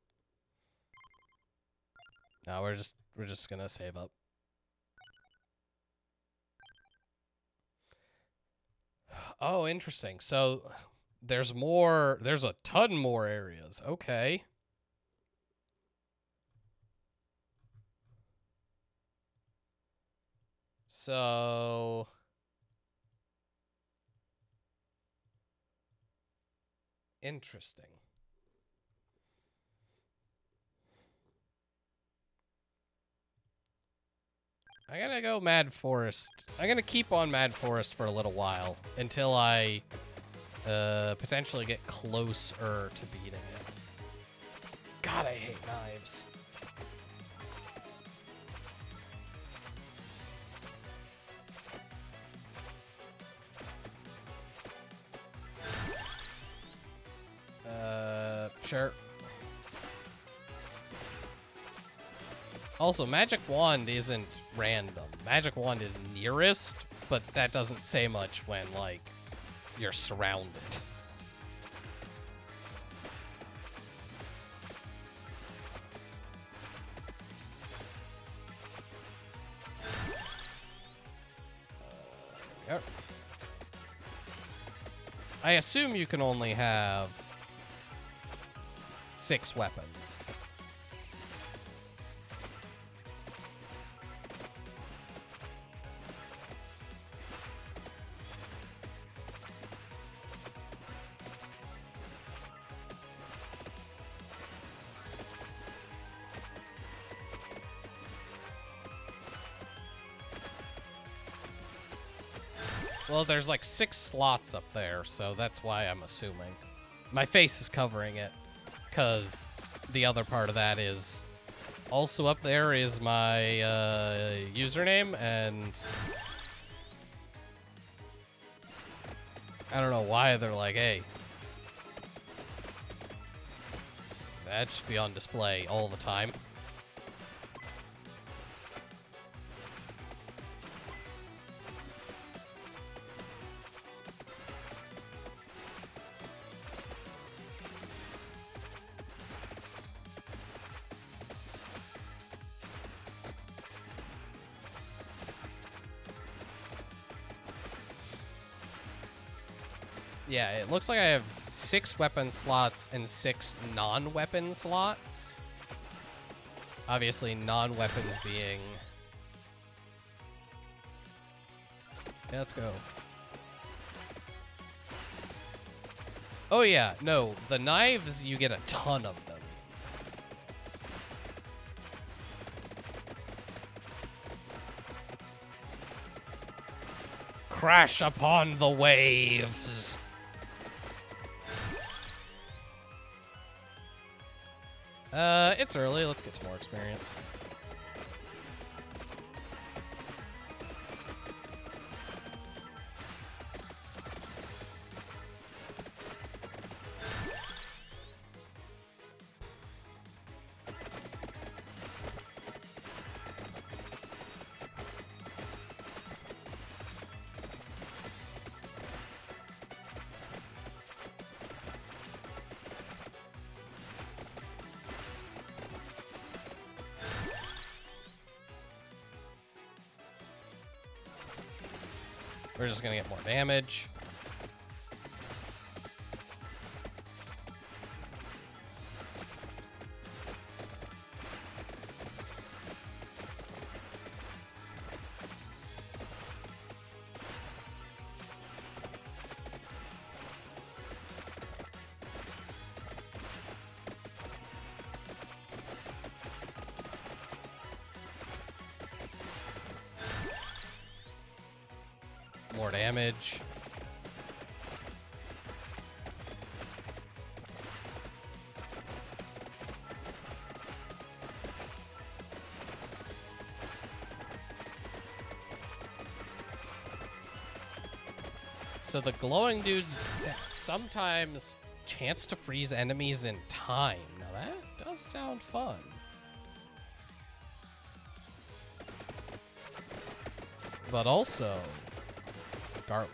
No, we're just we're just gonna save up. Oh, interesting. So there's more, there's a ton more areas. Okay. So interesting. I'm gonna go Mad Forest. I'm gonna keep on Mad Forest for a little while until I uh, potentially get closer to beating it. God, I hate knives. Uh, sure. Also, Magic Wand isn't random. Magic Wand is nearest, but that doesn't say much when, like, you're surrounded. Uh, yep. I assume you can only have six weapons. Well, there's like six slots up there, so that's why I'm assuming. My face is covering it, because the other part of that is also up there is my uh, username, and I don't know why they're like, hey, that should be on display all the time. Yeah, it looks like I have six weapon slots and six non-weapon slots. Obviously, non-weapons being... Yeah, let's go. Oh yeah, no, the knives, you get a ton of them. Crash upon the waves. Uh, it's early. Let's get some more experience. We're just gonna get more damage. More damage. So the glowing dudes sometimes chance to freeze enemies in time. Now that does sound fun. But also garlic.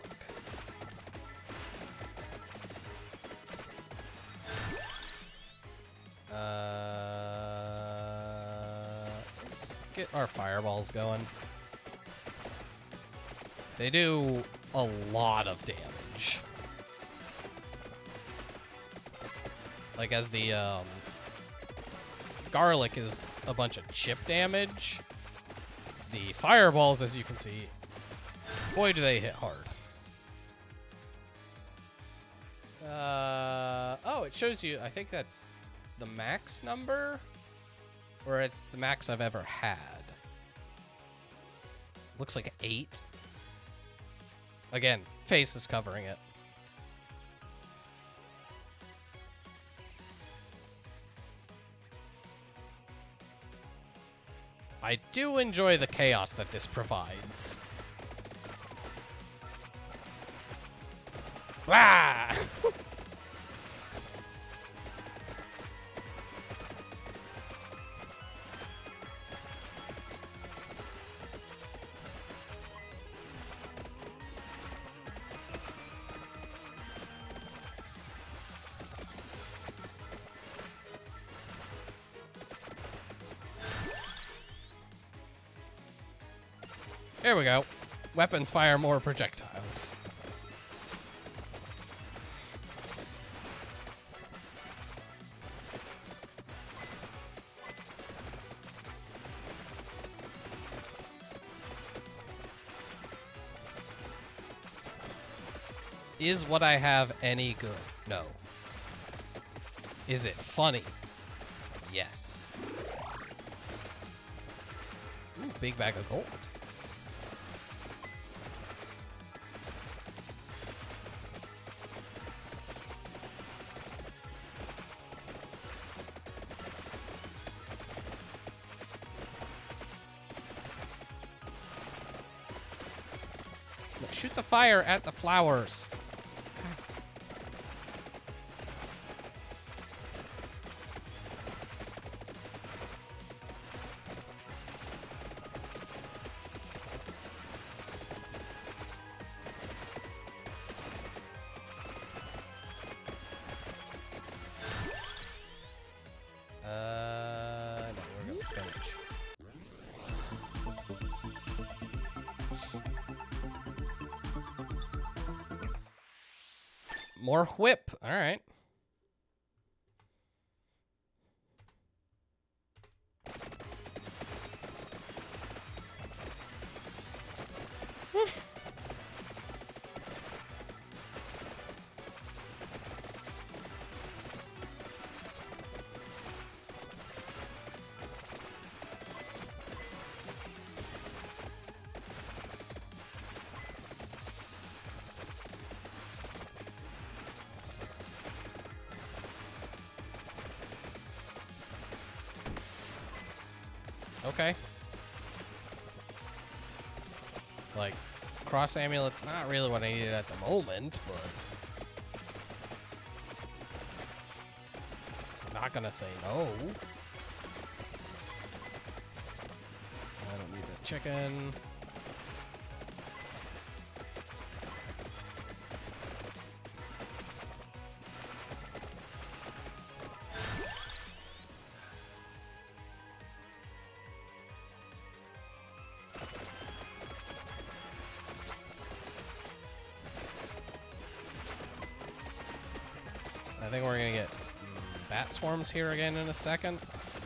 Uh, let's get our fireballs going. They do a lot of damage. Like, as the um, garlic is a bunch of chip damage, the fireballs, as you can see, boy, do they hit hard. Uh, oh, it shows you, I think that's the max number, or it's the max I've ever had. Looks like eight. Again, face is covering it. I do enjoy the chaos that this provides. Ah! There we go. Weapons fire more projectiles. Is what I have any good? No. Is it funny? Yes. Ooh, big bag of gold. Shoot the fire at the flowers. Uh, no, we're gonna spinach. More whip. All right. Okay. Like, cross amulet's not really what I needed at the moment, but I'm not gonna say no. I don't need the chicken. I think we're gonna get mm, bat swarms here again in a second.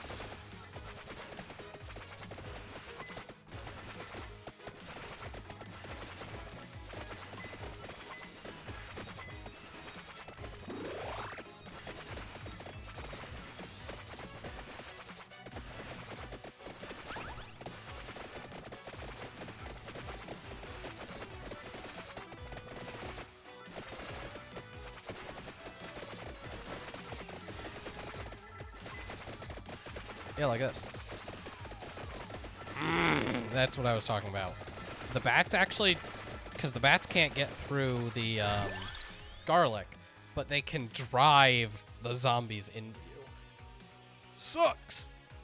Yeah, like this. Mm, that's what I was talking about. The bats actually because the bats can't get through the um, garlic, but they can drive the zombies into you. Sucks.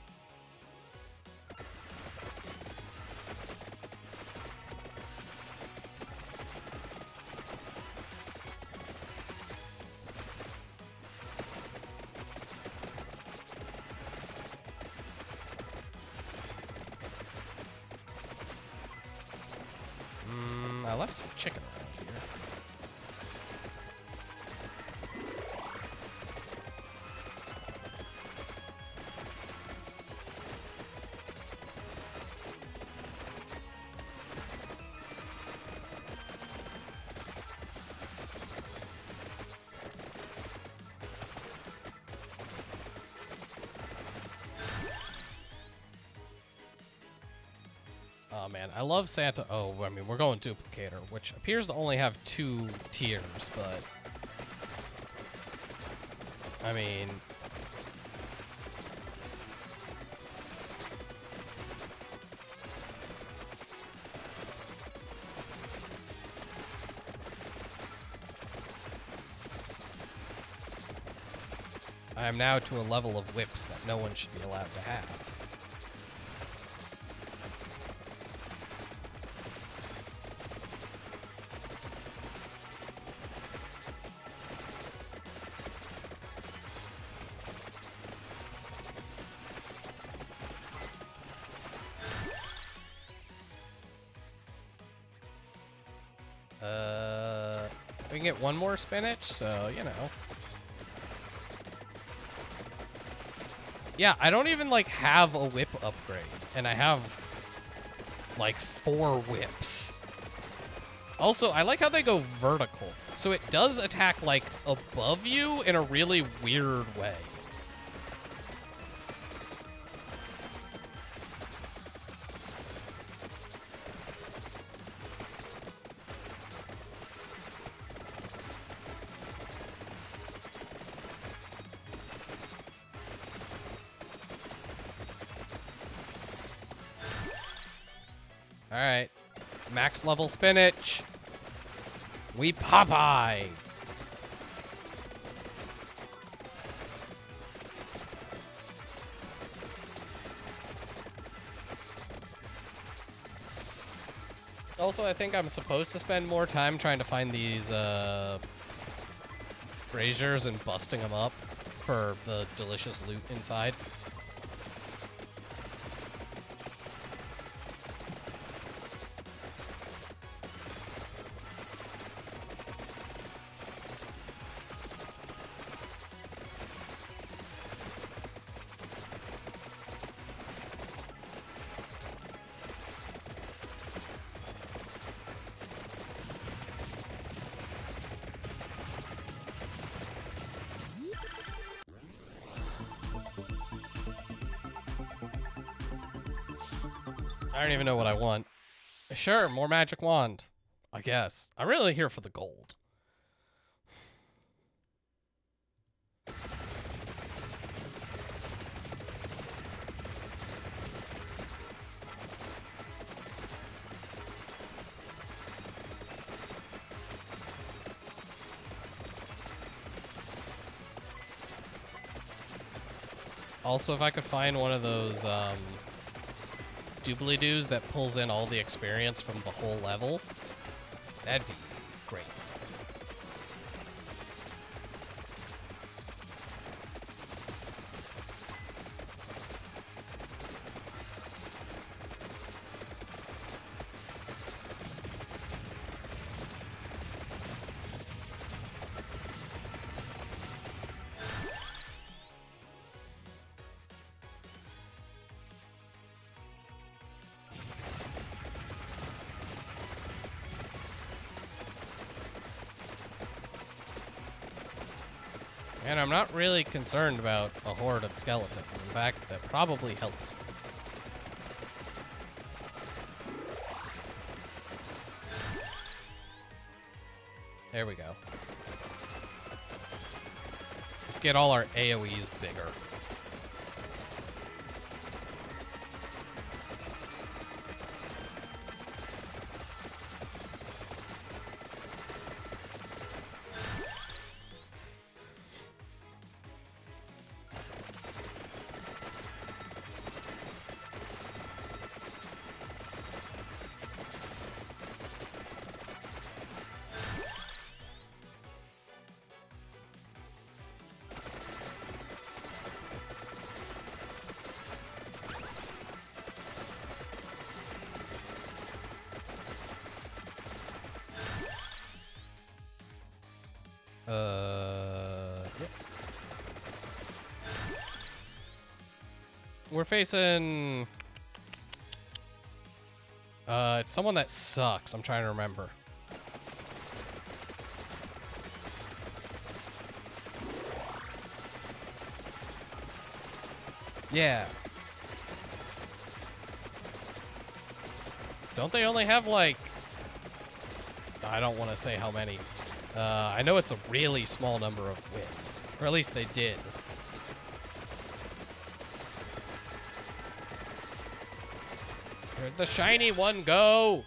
Mm, I left some chicken around here. Oh man, I love Santa. Oh, I mean, we're going duplicator, which appears to only have two tiers, but I mean, I am now to a level of whips that no one should be allowed to have. Uh, we can get one more spinach, so, you know. Yeah, I don't even, like, have a whip upgrade, and I have, like, four whips. Also, I like how they go vertical, so it does attack, like, above you in a really weird way. Alright. Max level spinach. We Popeye. Also, I think I'm supposed to spend more time trying to find these uh, braziers and busting them up for the delicious loot inside. I don't even know what I want. Sure, more magic wand. I guess. I'm really here for the gold. Also, if I could find one of those, um... doobly-doos that pulls in all the experience from the whole level, that'd be great. And I'm not really concerned about a horde of skeletons. In fact, that probably helps me. There we go. Let's get all our AoEs bigger. Uh, yep. We're facing... Uh, it's someone that sucks. I'm trying to remember. Yeah. Don't they only have, like... I don't want to say how many. Uh, I know it's a really small number of wins. Or at least they did. Where'd the shiny one go?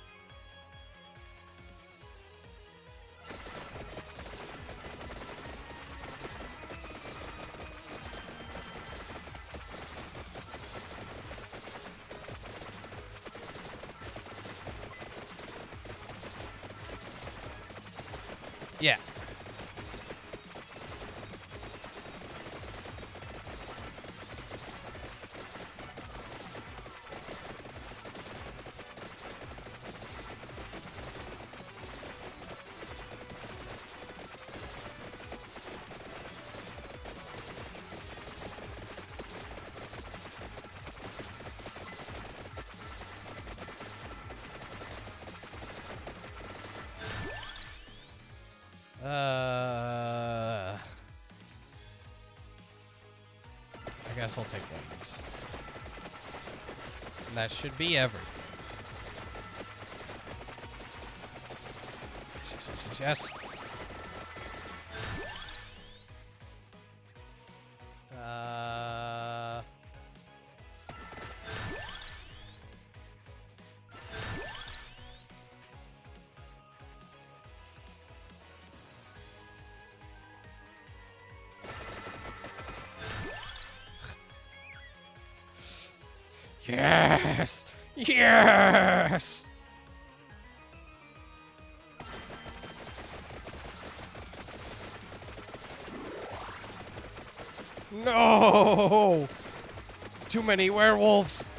Yeah. Uh, I guess I'll take one of these. And that should be everything. Yes, yes, yes, yes. Uh... Yes! Yes! No! Too many werewolves!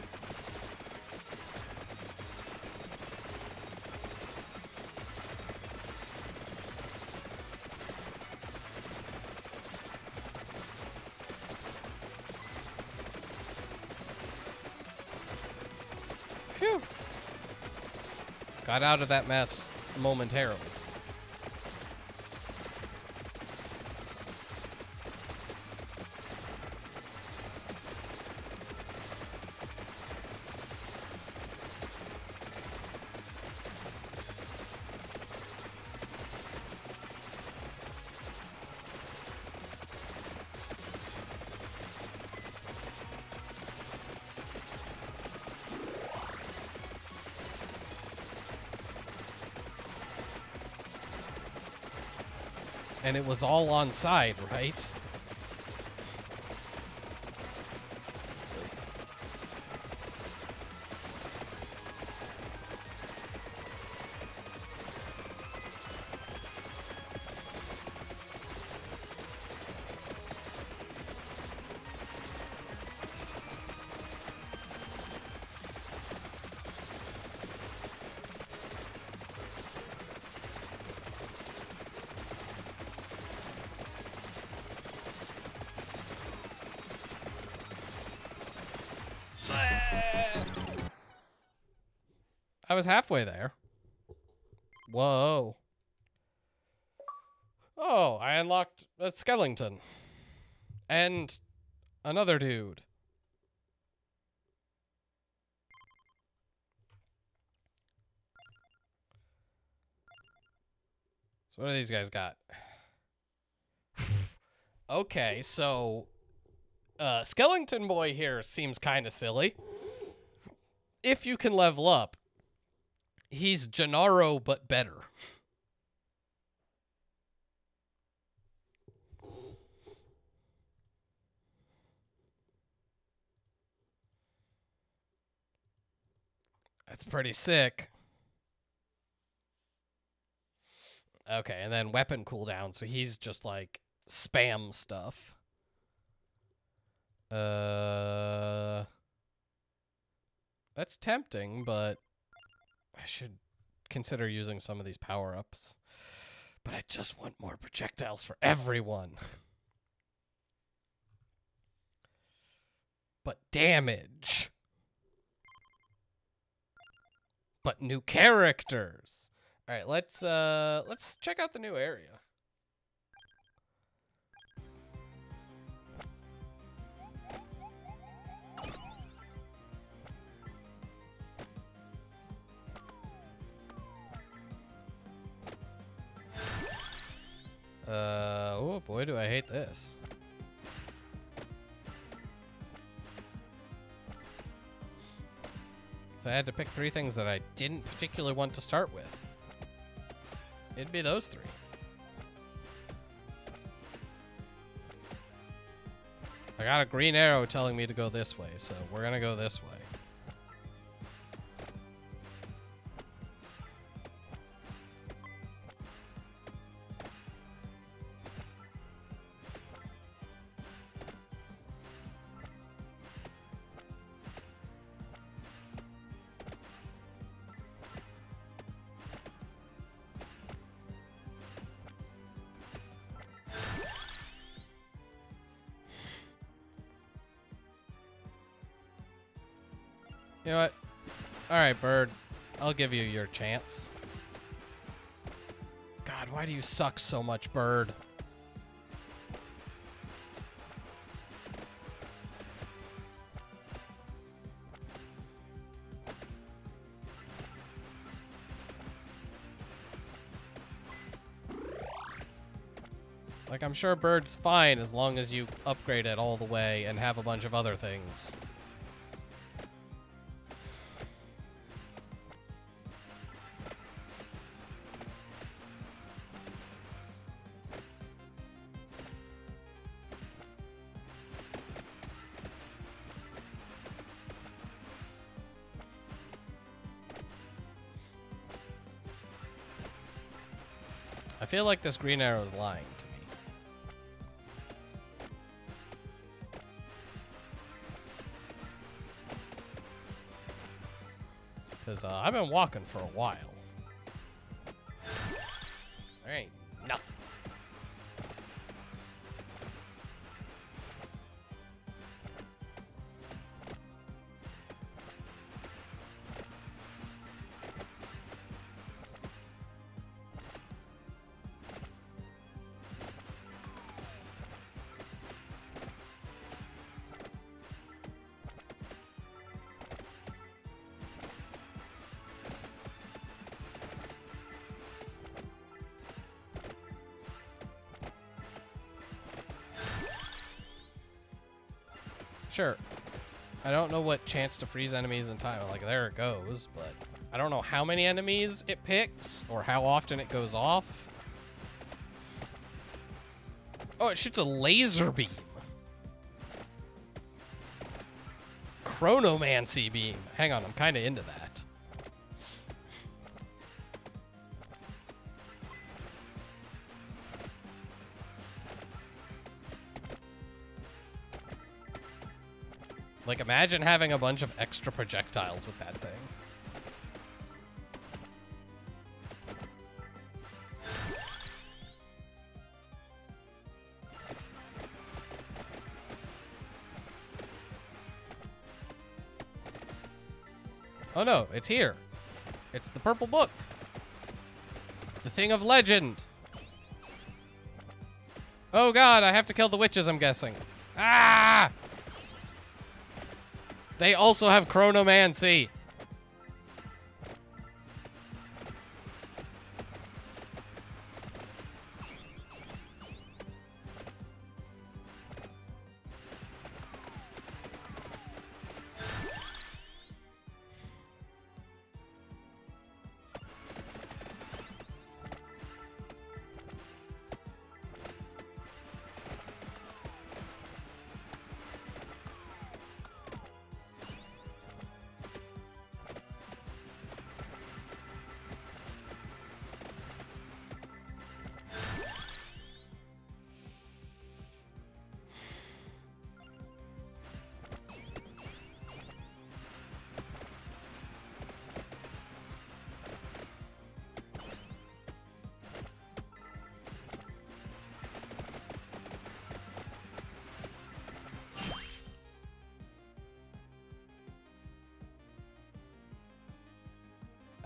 Phew. Got out of that mess momentarily. And it was all on side, right? I was halfway there. Whoa. Oh, I unlocked a skeleton. And another dude. So what do these guys got? Okay, so uh, Skeleton Boy here seems kind of silly. If you can level up, he's Gennaro, but better. That's pretty sick. Okay, and then weapon cooldown, so he's just like spam stuff. Uh, that's tempting, but I should consider using some of these power-ups. But I just want more projectiles for everyone. But damage. But new characters. All right, let's uh let's check out the new area. Uh, oh boy, do I hate this. If I had to pick three things that I didn't particularly want to start with, it'd be those three. I got a green arrow telling me to go this way, so we're gonna go this way. You know what? Alright, bird. I'll give you your chance. God, why do you suck so much, bird? Like, I'm sure bird's fine as long as you upgrade it all the way and have a bunch of other things. I feel like this green arrow is lying to me. Because uh, I've been walking for a while. There ain't nothing. Sure. I don't know what chance to freeze enemies in time. Like, there it goes, but I don't know how many enemies it picks or how often it goes off. Oh, it shoots a laser beam. Chronomancy beam. Hang on, I'm kind of into that. Like, imagine having a bunch of extra projectiles with that thing. Oh no, it's here. It's the purple book. The thing of legend. Oh god, I have to kill the witches, I'm guessing. Ah! They also have chronomancy.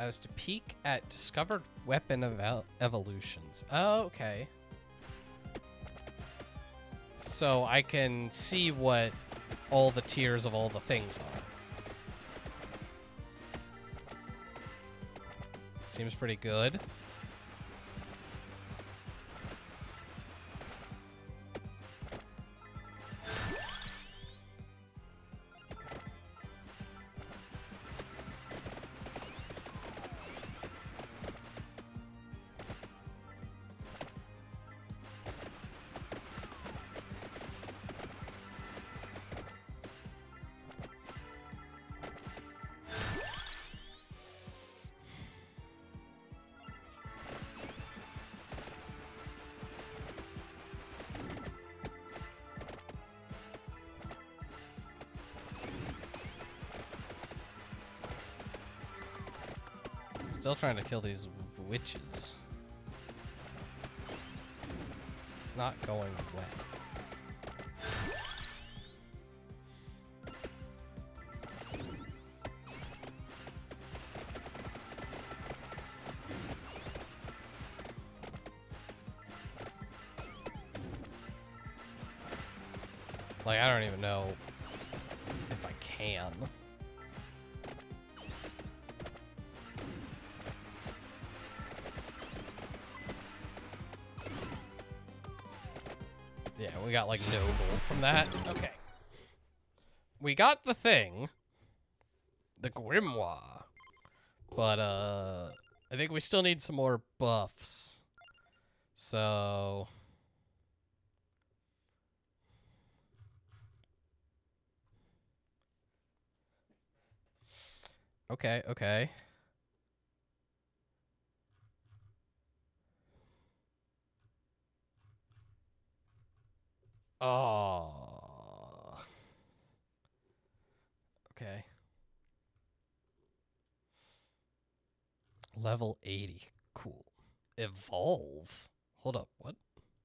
I was to peek at discovered weapon eval evolutions. Oh, okay. So I can see what all the tiers of all the things are. Seems pretty good. Still trying to kill these witches. It's not going well. Like, I don't even know if I can. Yeah, we got like no gold from that. Okay. We got the thing. The Grimoire. But, uh, I think we still need some more buffs. So... Okay, okay. Oh. Okay. Level eighty. Cool. Evolve. Hold up. What?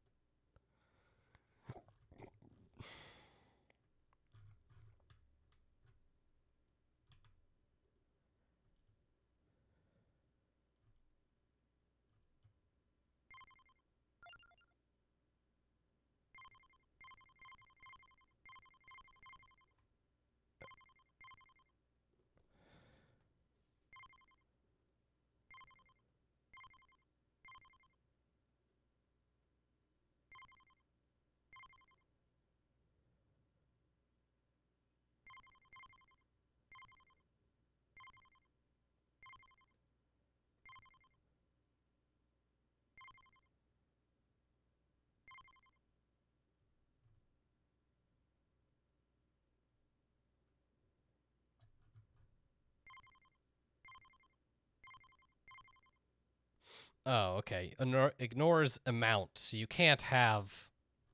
Oh, okay. Ignore, ignores amount, so you can't have...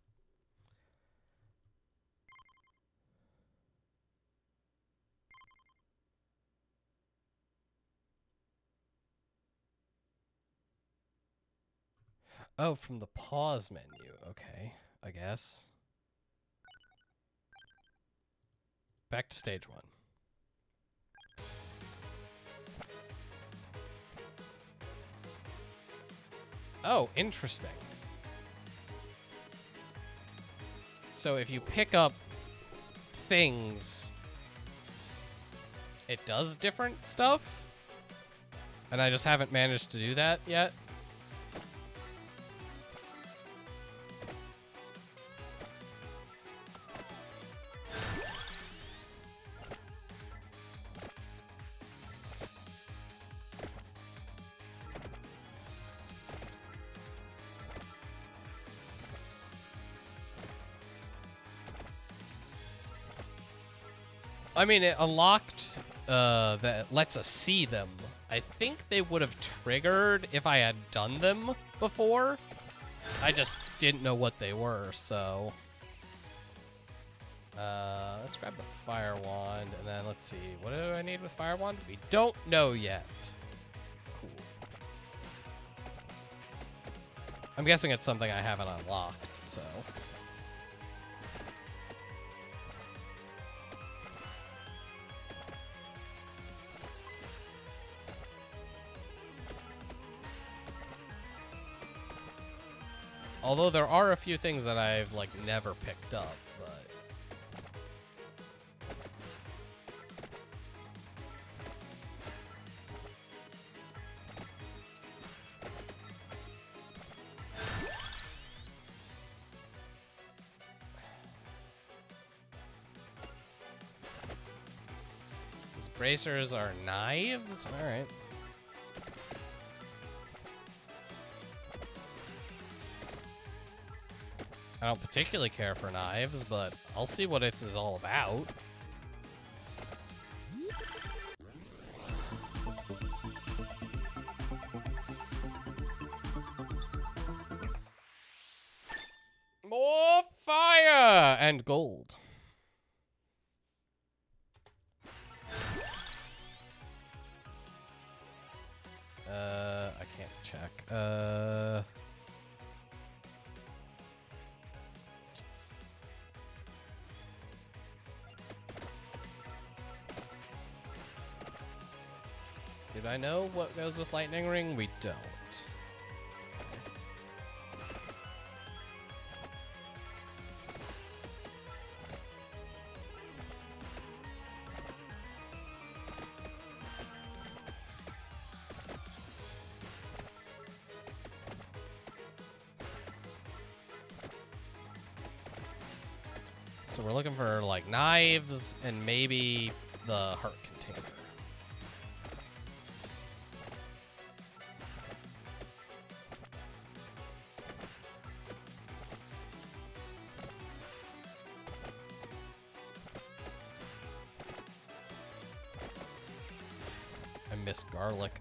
Oh, from the pause menu. Okay, I guess. Back to stage one. Oh, interesting. So if you pick up things, it does different stuff? And I just haven't managed to do that yet? I mean, it unlocked uh, that lets us see them. I think they would have triggered if I had done them before. I just didn't know what they were, so... Uh, let's grab the Fire Wand, and then let's see. What do I need with Fire Wand? We don't know yet. Cool. I'm guessing it's something I haven't unlocked, so... Although there are a few things that I've, like, never picked up, but... These bracers are knives? Alright. I don't particularly care for knives, but I'll see what it is all about. More fire and gold. Uh, I can't check. Uh... Did I know what goes with Lightning Ring? We don't. So we're looking for, like, knives and maybe the heart container. I miss garlic.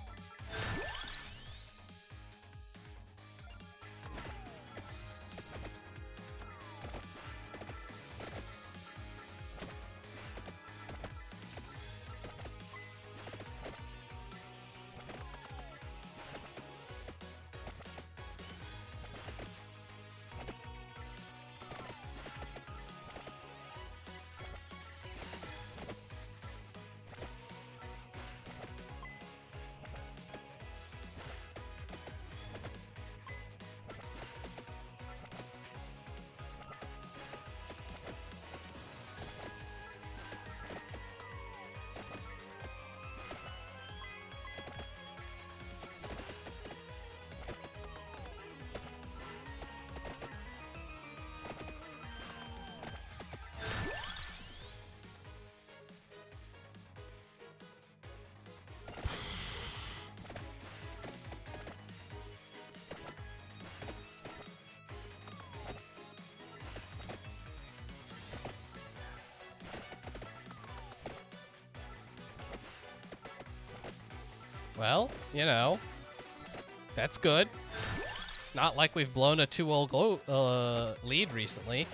Well, you know, that's good. It's not like we've blown a two oh uh, lead recently.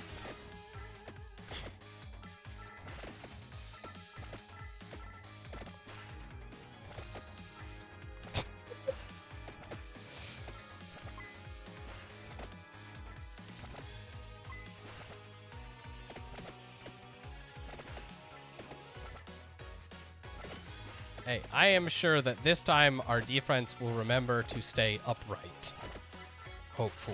Hey, I am sure that this time our defense will remember to stay upright. Hopefully.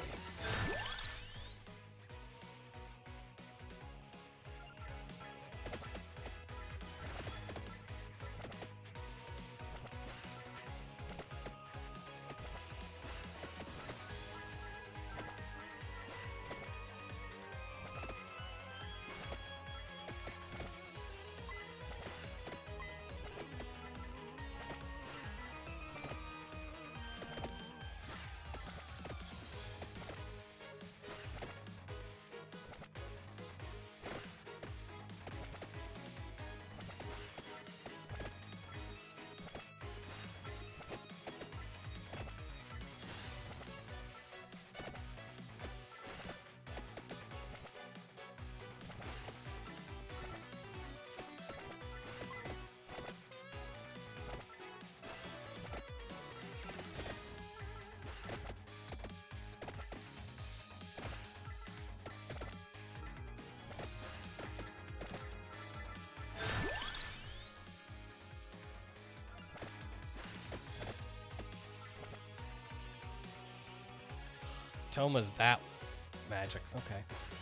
Toma's that magic. Okay.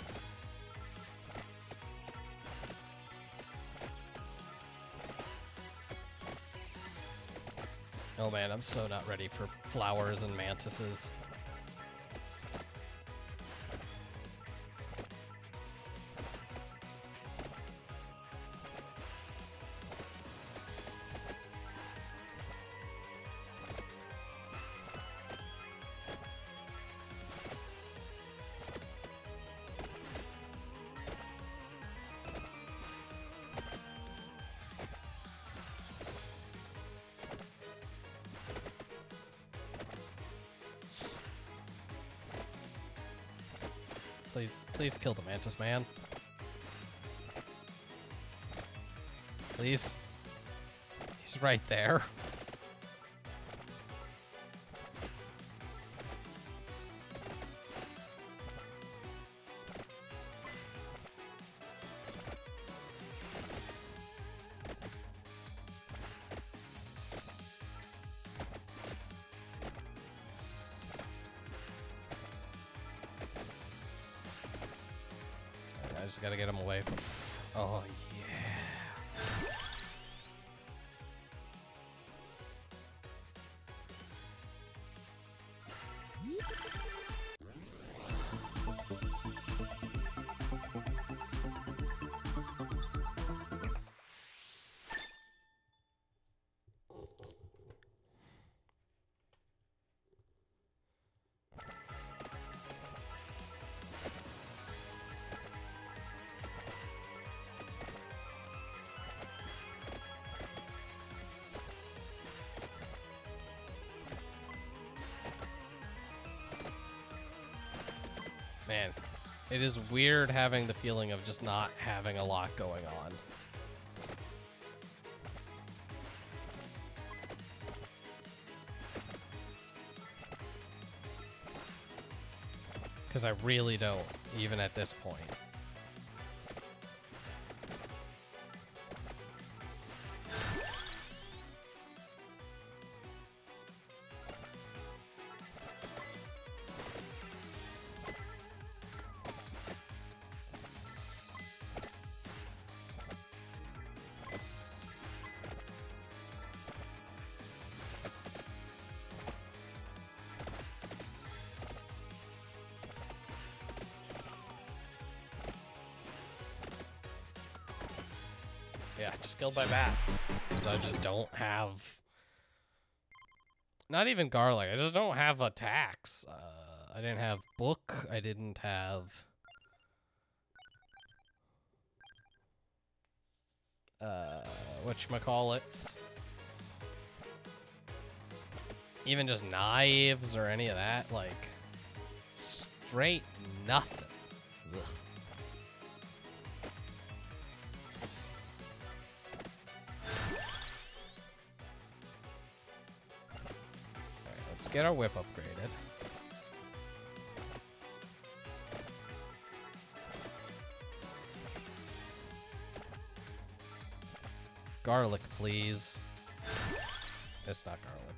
Oh man, I'm so not ready for flowers and mantises. Please, please kill the mantis man. Please. He's right there. I just gotta get him away from... Oh, yeah. Man, it is weird having the feeling of just not having a lot going on. Because I really don't, even at this point. Yeah, just killed by bats. Because I just don't have... Not even garlic. I just don't have attacks. Uh, I didn't have book. I didn't have... Uh, whatchamacallits. Even just knives or any of that. Like, straight nothing. Ugh. Let's get our whip upgraded. Garlic, please. It's not garlic.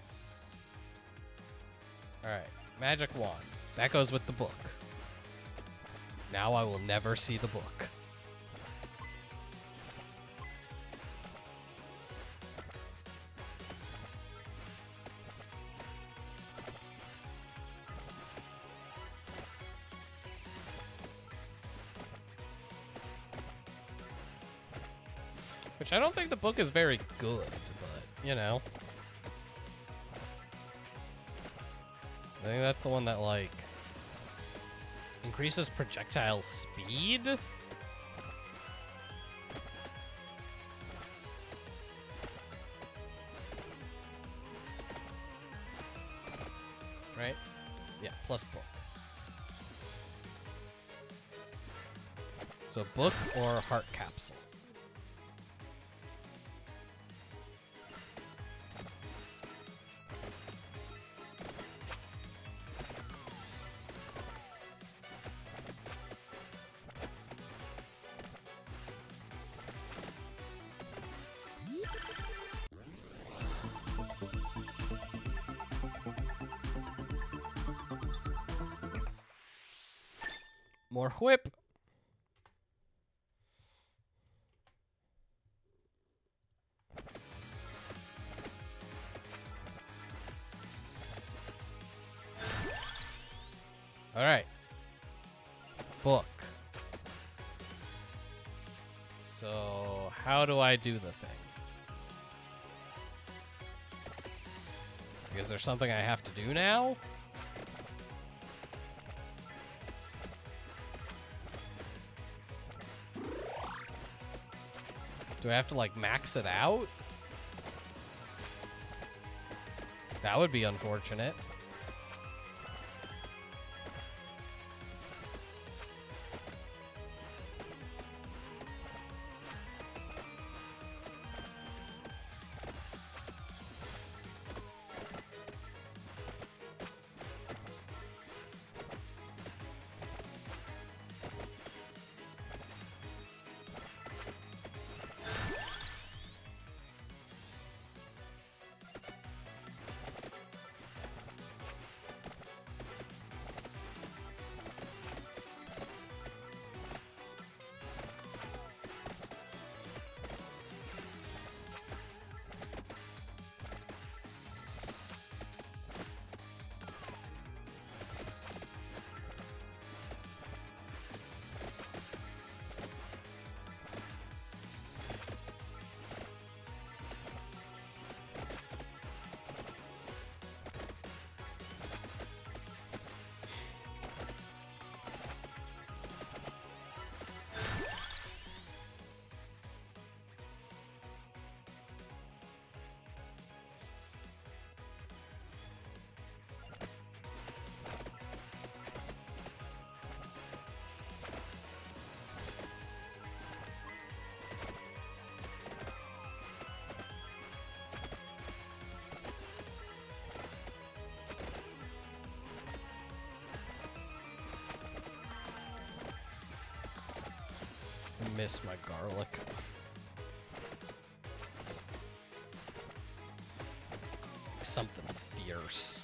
Alright, magic wand. That goes with the book. Now I will never see the book. Which I don't think the book is very good, but, you know. I think that's the one that, like, increases projectile speed? Right? Yeah, plus book. So book or heart capsule. More whip. All right. Book. So, how do I do the thing? Is there something I have to do now? Do I have to, like, max it out? That would be unfortunate. Miss my garlic. Something fierce.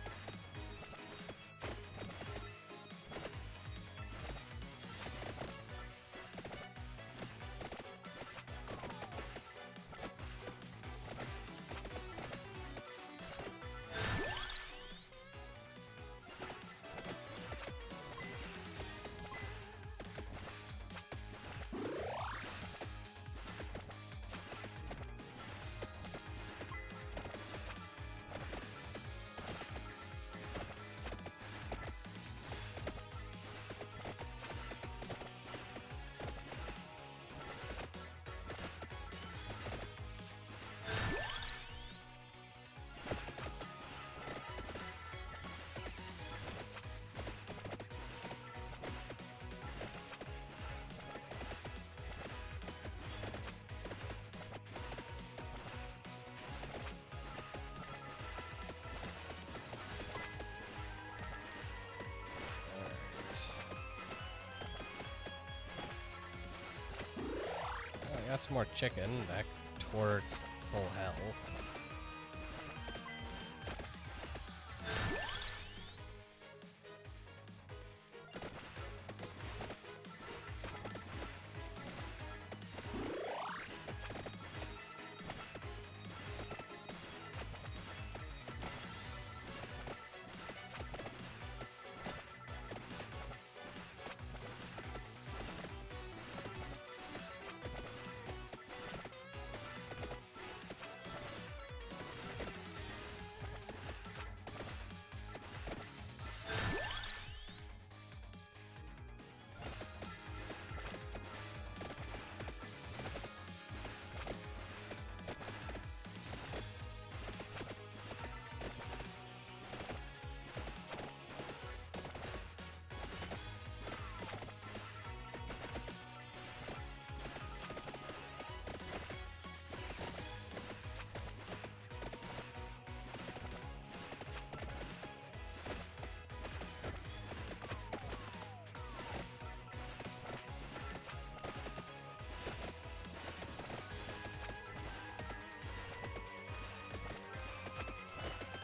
Got some more chicken back towards full health.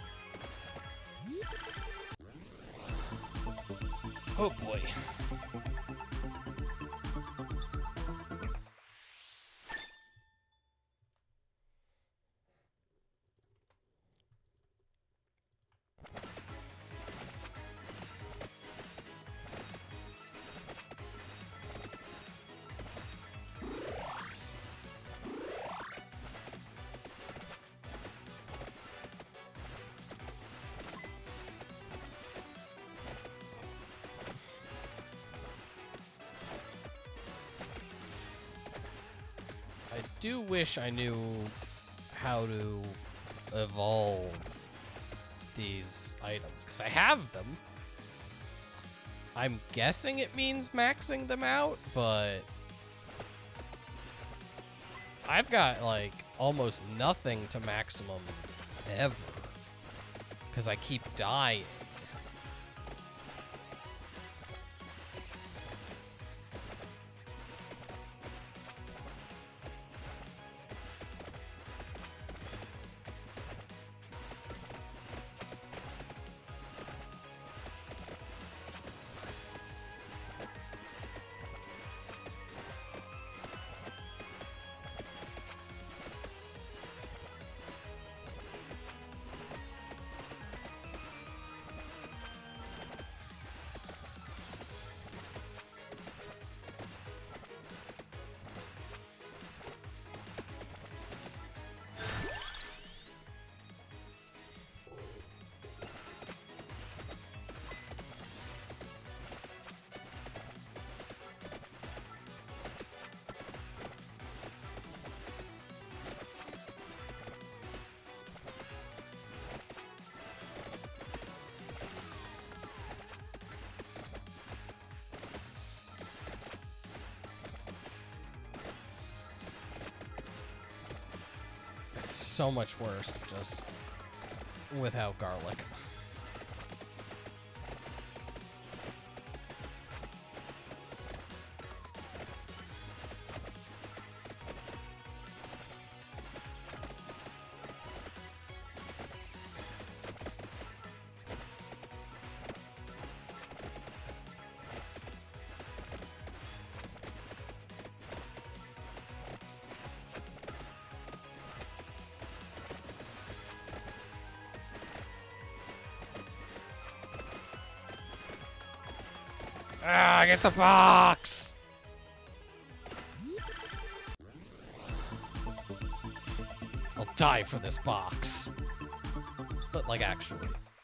Oh boy. do wish I knew how to evolve these items, because I have them. I'm guessing it means maxing them out, but I've got, like, almost nothing to maximum ever, because I keep dying. So much worse just without garlic. Ah, get the box! I'll die for this box. But, like, actually.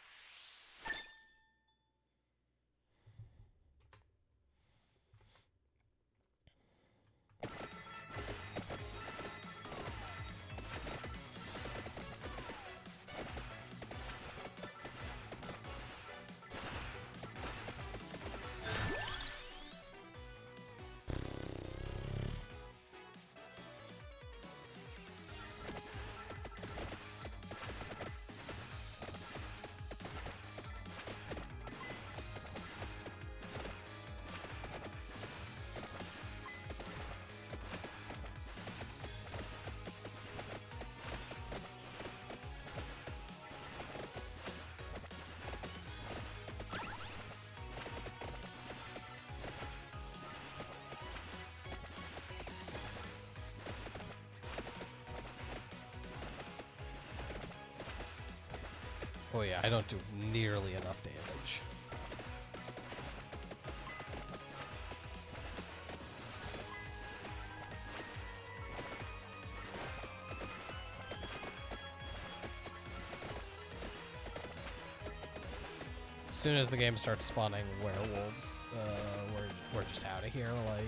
Oh yeah, I don't do nearly enough damage. As soon as the game starts spawning werewolves, uh, we're, we're just out of here, like...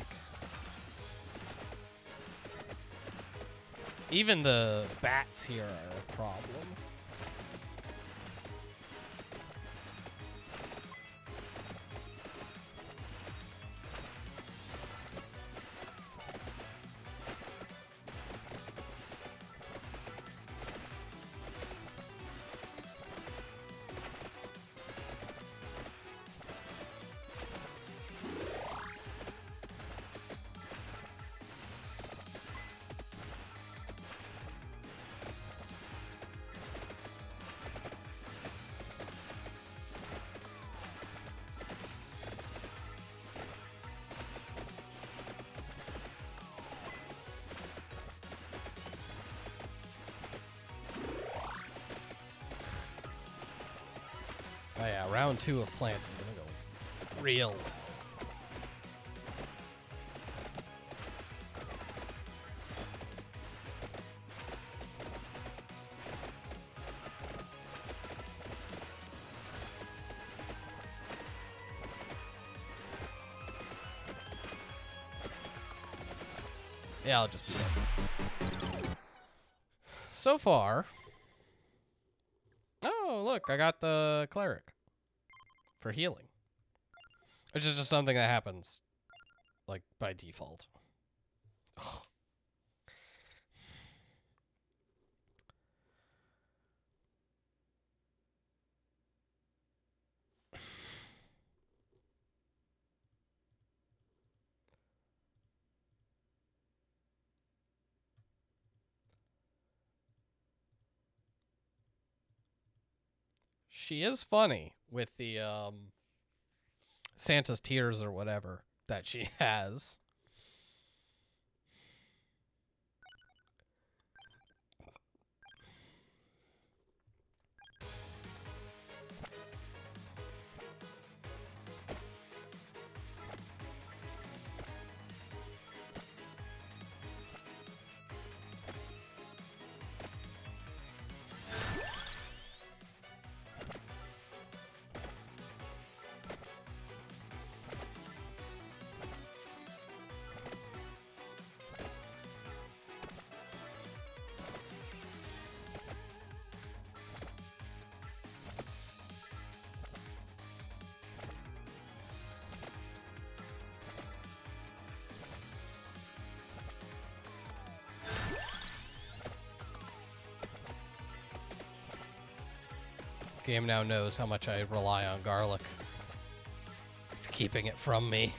Even the bats here are a problem. Oh yeah, round two of plants is gonna go real well. Yeah, I'll just be dead. So far... Oh, look, I got the cleric for healing. Which is just something that happens, like, by default. Oh. She is funny with the um, Santa's tears or whatever that she has. Game now knows how much I rely on garlic. It's keeping it from me.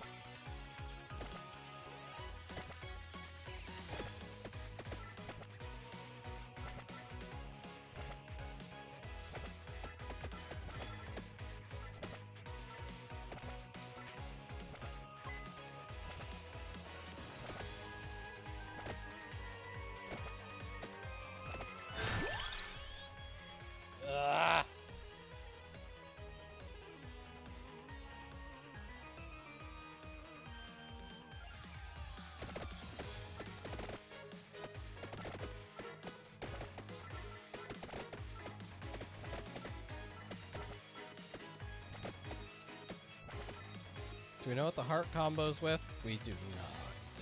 Do we know what the heart combo's with? We do not.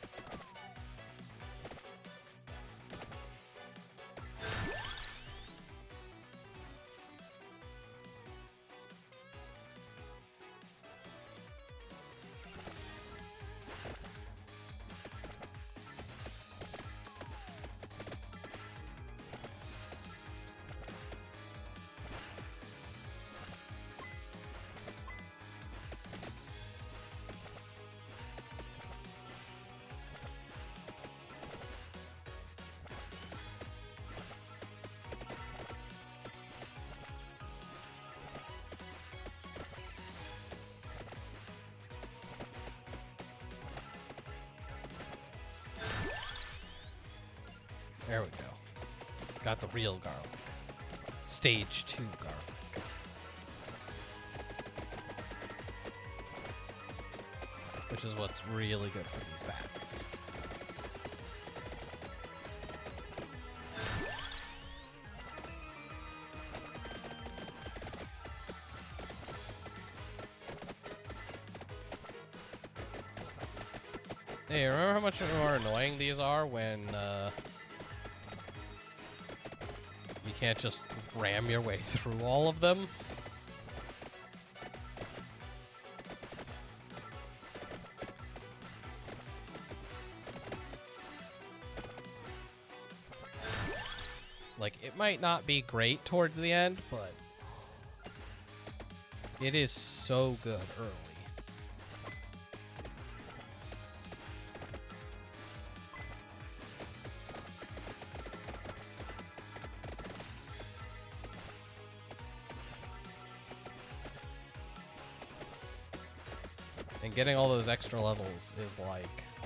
There we go. Got the real garlic. Stage two garlic. Which is what's really good for these bats. Hey, remember how much more annoying these are when uh, you can't just ram your way through all of them? Like, it might not be great towards the end, but it is so good early. And getting all those extra levels is like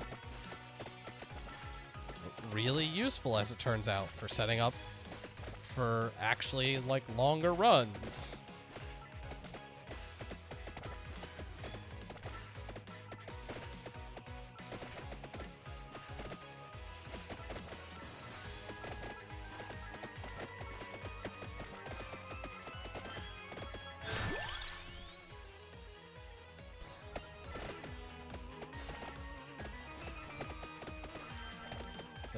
really useful, as it turns out, for setting up for actually like longer runs.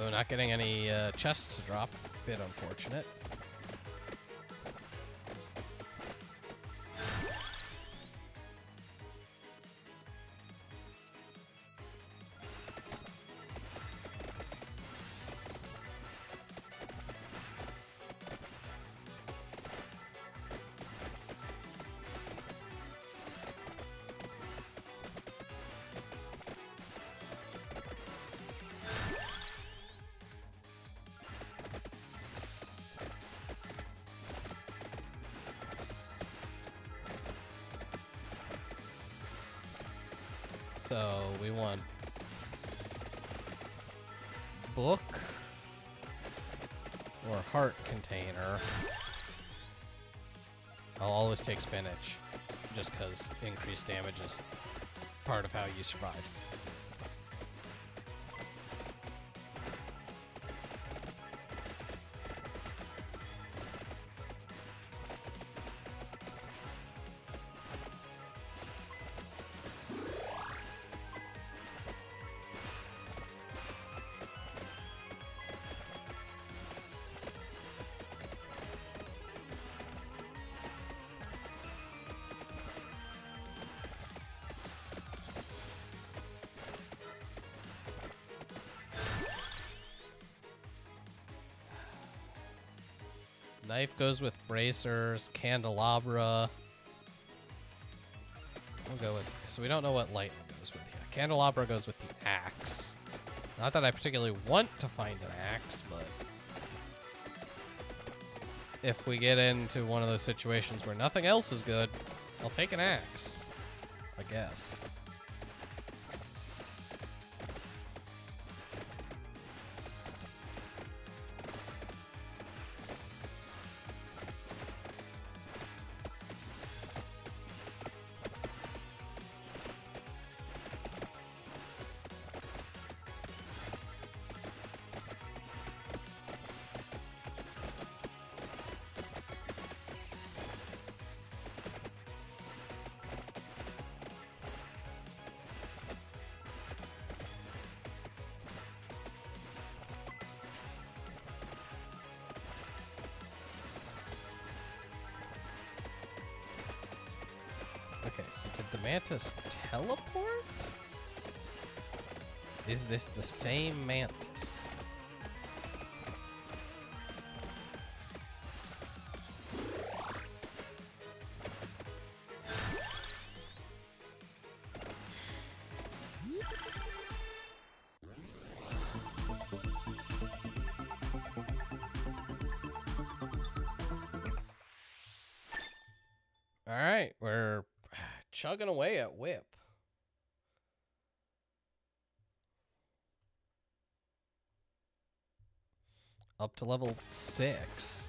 So not getting any uh, chests to drop. Bit unfortunate. So we want book or heart container. I'll always take spinach just because increased damage is part of how you survive. Knife goes with bracers, candelabra. We'll go with, so we don't know what lightning goes with here. Candelabra goes with the axe. Not that I particularly want to find an axe, but if we get into one of those situations where nothing else is good, I'll take an axe, I guess. Okay, so did the mantis teleport? Is this the same mantis? All right, we're chugging away at whip. Up to level six.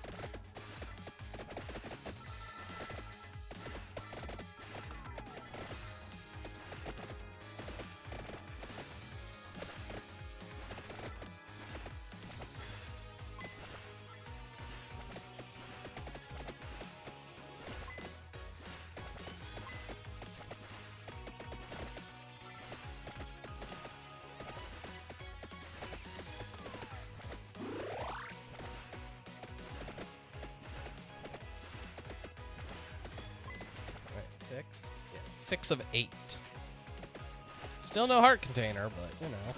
Six? Yeah, six of eight. Still no heart container, but you know.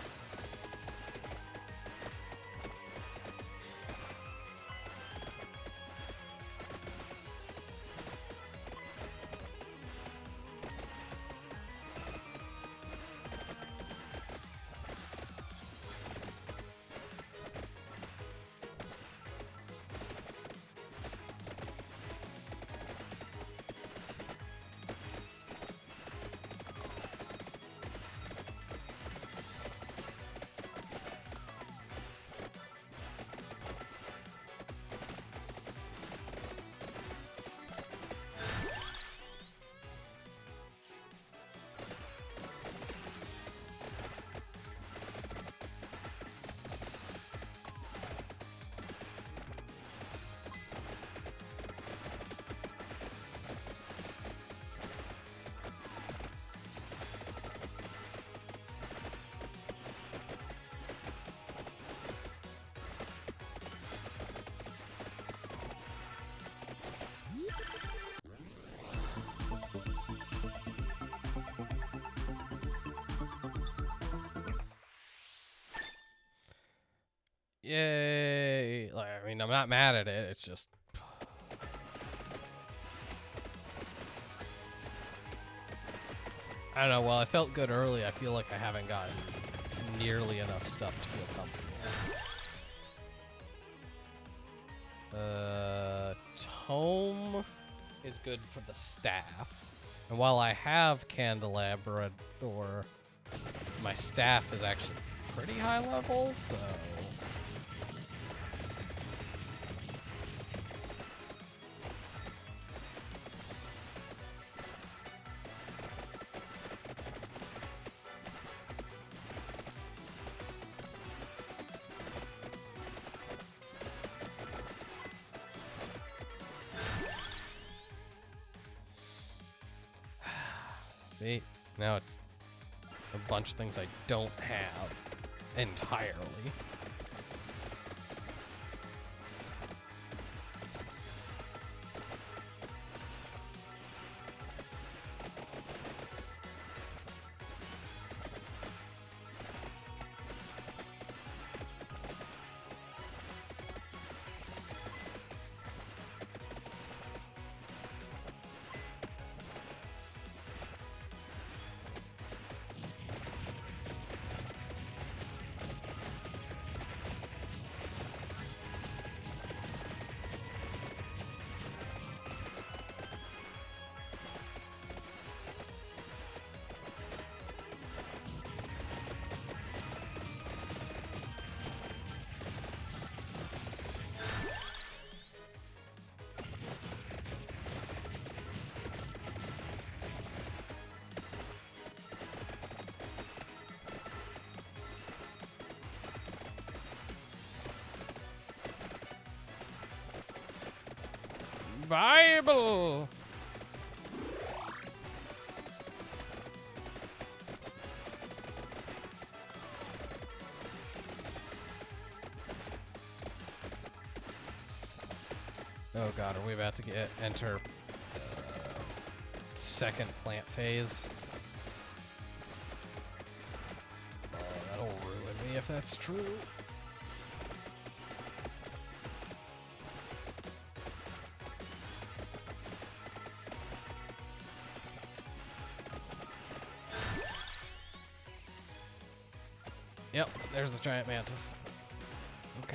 Yay! Like, I mean, I'm not mad at it. It's just. I don't know. While I felt good early, I feel like I haven't gotten nearly enough stuff to feel comfortable. Uh, Tome is good for the staff. And while I have Candelabra, or my staff is actually pretty high level, so. See, now it's a bunch of things I don't have entirely. Bible. Oh god, are we about to get enter uh, second plant phase? Oh, that'll ruin me if that's true. Yep, there's the giant mantis. Okay.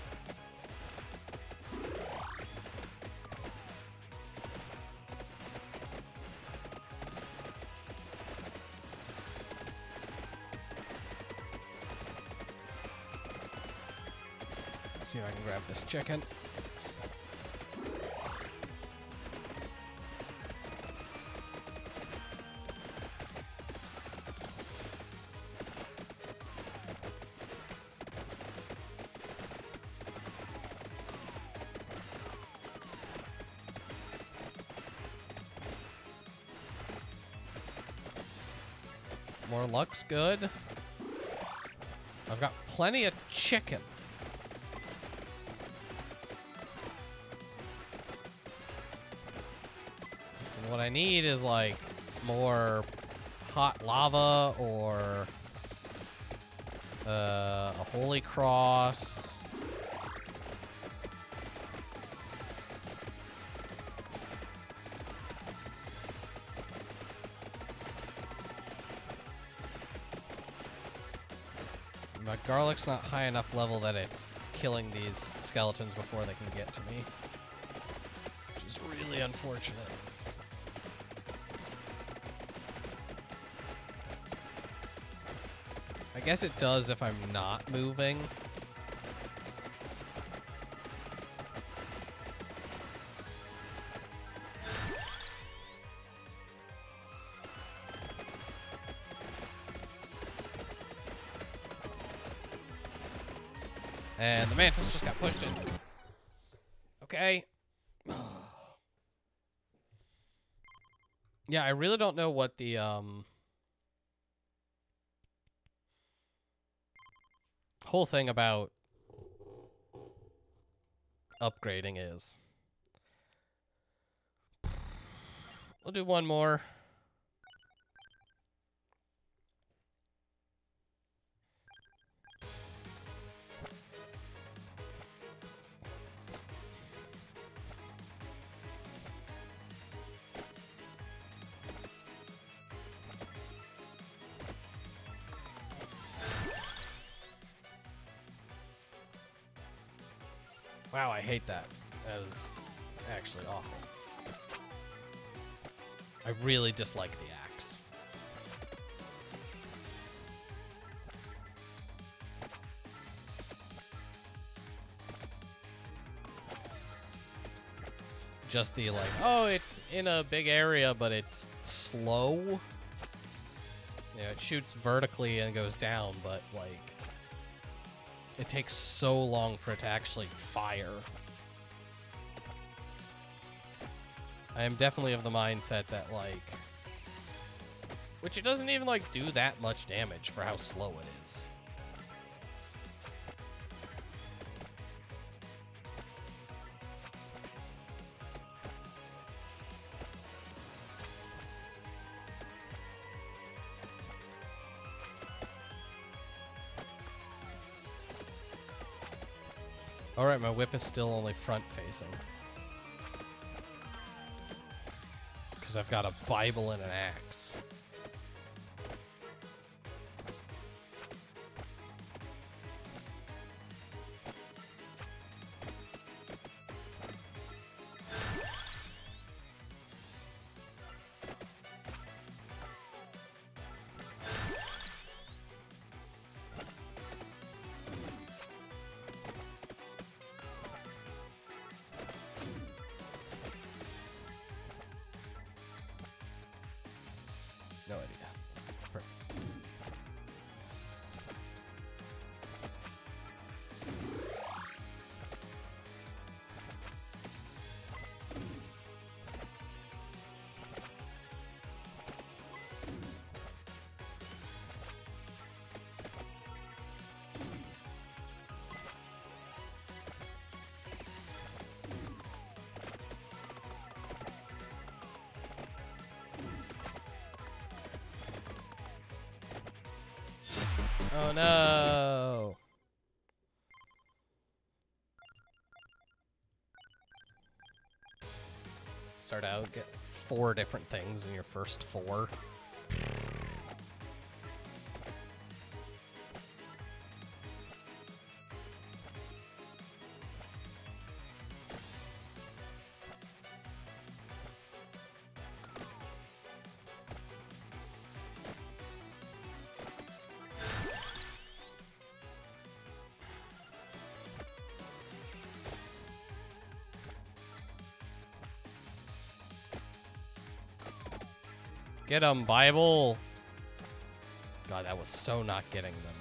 Let's see if I can grab this chicken. More luck's good. I've got plenty of chicken. So what I need is like more hot lava or uh, a holy cross. My garlic's not high enough level that it's killing these skeletons before they can get to me, which is really unfortunate. I guess it does if I'm not moving. And the mantis just got pushed in. Okay. Yeah, I really don't know what the um whole thing about upgrading is. We'll do one more. Wow, I hate that. That is actually awful. I really dislike the axe. Just the like, oh, it's in a big area, but it's slow. You know, it shoots vertically and goes down, but like, it takes so long for it to actually fire. I am definitely of the mindset that like, which it doesn't even like do that much damage for how slow it is. Alright, my whip is still only front facing. Because I've got a Bible and an axe. No idea. Perfect. Oh no! Start out, get four different things in your first four. Get them, Bible! God, that was so not getting them.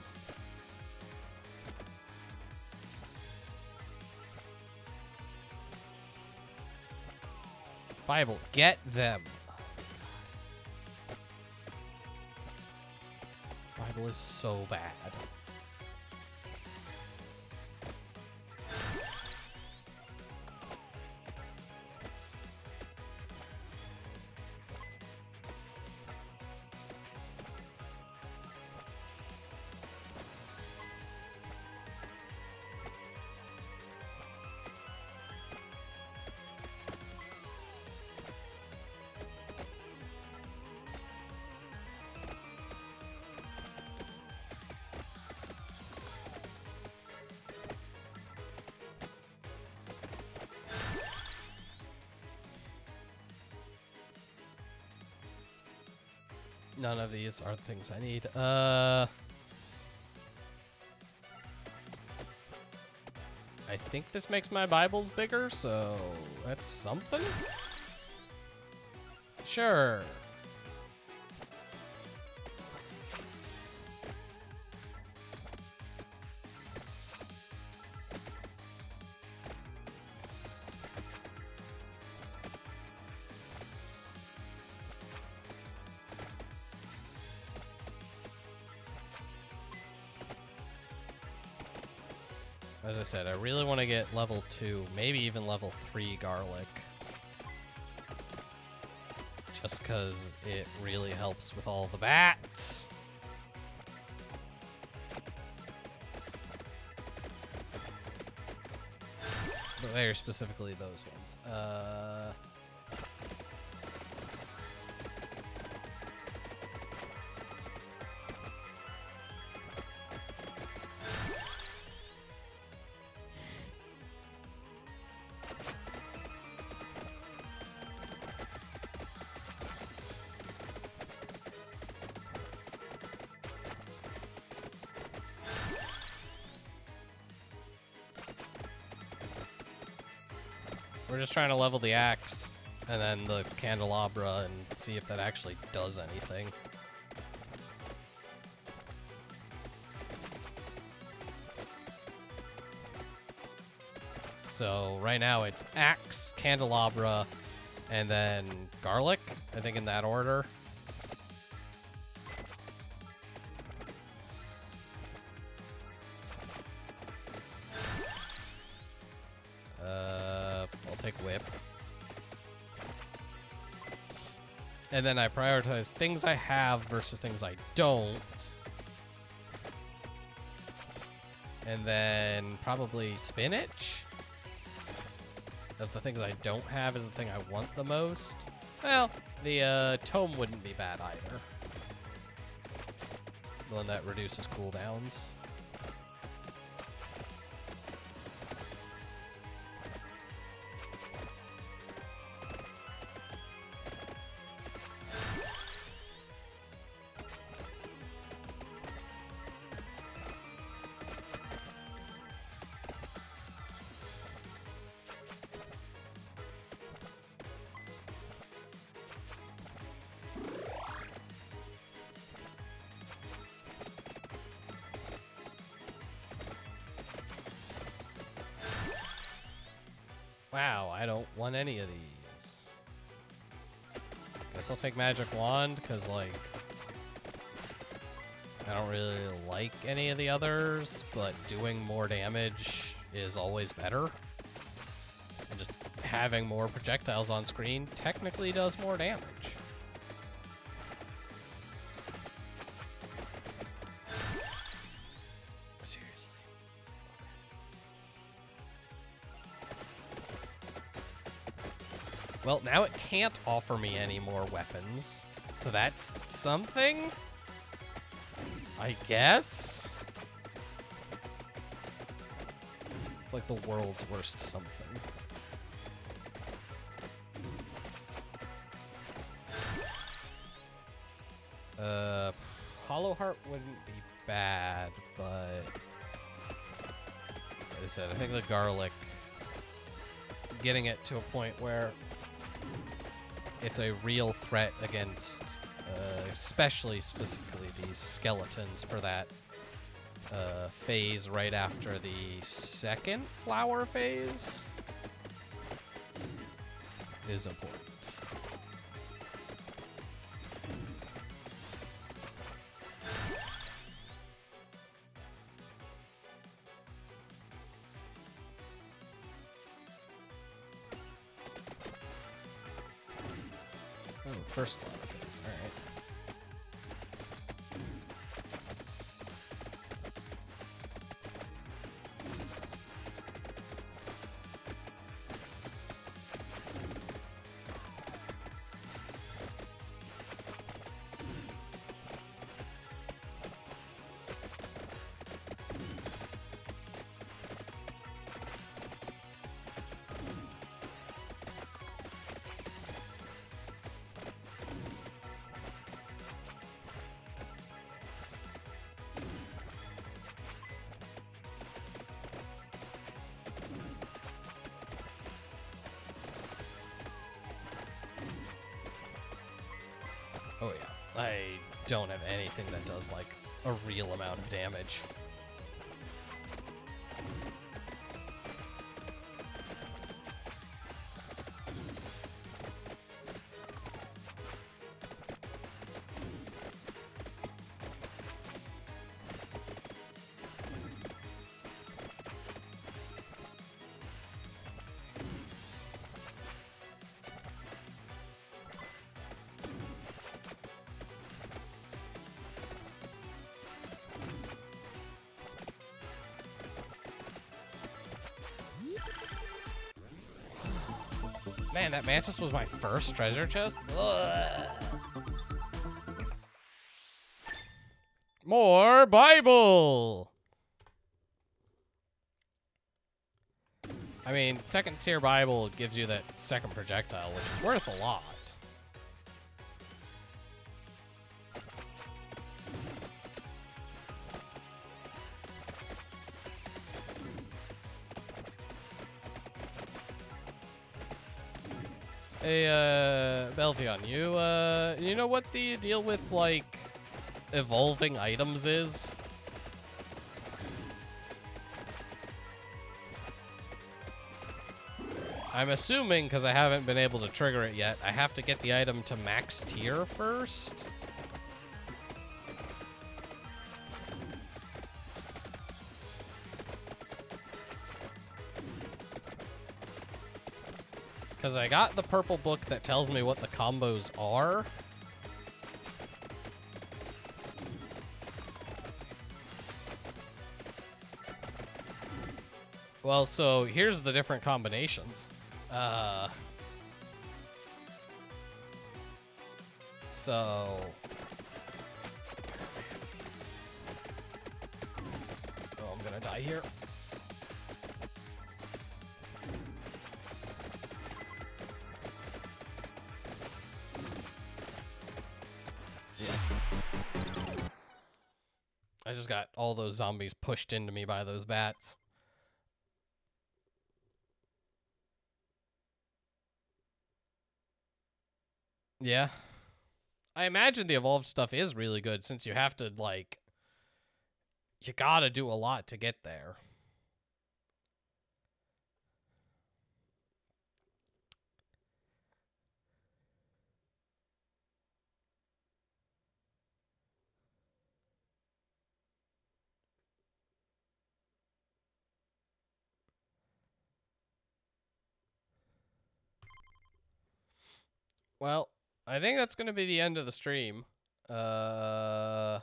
Bible, get them! Bible is so bad. None of these are things I need. Uh, I think this makes my Bibles bigger, so that's something? Sure. As I said, I really want to get level two, maybe even level three garlic. Just because it really helps with all the bats. But very specifically those ones. Uh... We're just trying to level the axe and then the candelabra and see if that actually does anything. So right now it's axe, candelabra, and then garlic, I think in that order. Uh, I'll take whip. And then I prioritize things I have versus things I don't. And then probably spinach. Of the things I don't have is the thing I want the most. Well, the uh, tome wouldn't be bad either. The one that reduces cooldowns. Wow, I don't want any of these. Guess I'll take Magic Wand, because, like, I don't really like any of the others, but doing more damage is always better. And just having more projectiles on screen technically does more damage. Seriously. Well, now it can't offer me any more weapons, so that's something, I guess? It's like the world's worst something. Uh, Hollow Heart wouldn't be bad, but like I said, I think the garlic, getting it to a point where it's a real threat against, uh, especially specifically these skeletons for that uh, phase right after the second flower phase is important. Oh, first flower phase, alright. Oh yeah, I don't have anything that does like a real amount of damage. Man, that mantis was my first treasure chest? Ugh. More Bible! I mean, second tier Bible gives you that second projectile, which is worth a lot. Hey, uh, Belvion, you, uh, you know what the deal with, like, evolving items is? I'm assuming, because I haven't been able to trigger it yet, I have to get the item to max tier first. Because I got the purple book that tells me what the combos are. Well, so here's the different combinations. Uh, so... Oh, I'm gonna die here. I just got all those zombies pushed into me by those bats. Yeah. I imagine the evolved stuff is really good since you have to, like, you gotta do a lot to get there. Well, I think that's going to be the end of the stream. Uh,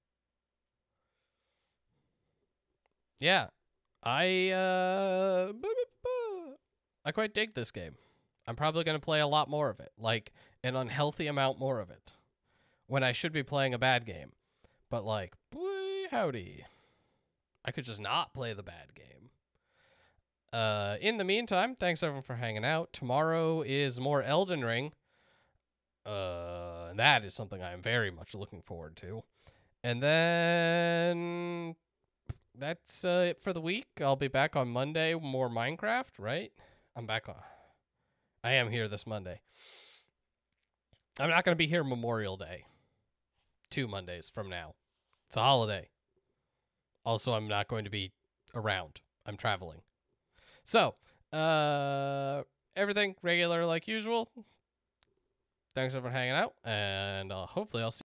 yeah, I uh, I quite dig this game. I'm probably going to play a lot more of it, like an unhealthy amount more of it, when I should be playing a bad game. But like, boy, howdy, I could just not play the bad game. Uh, in the meantime, thanks everyone for hanging out. Tomorrow is more Elden Ring. Uh, and that is something I am very much looking forward to. And then that's uh, it for the week. I'll be back on Monday, more Minecraft, right? I'm back on. I am here this Monday. I'm not going to be here Memorial Day. Two Mondays from now. It's a holiday. Also, I'm not going to be around. I'm traveling. So, uh, everything regular like usual. Thanks everyone for hanging out, and uh, hopefully I'll see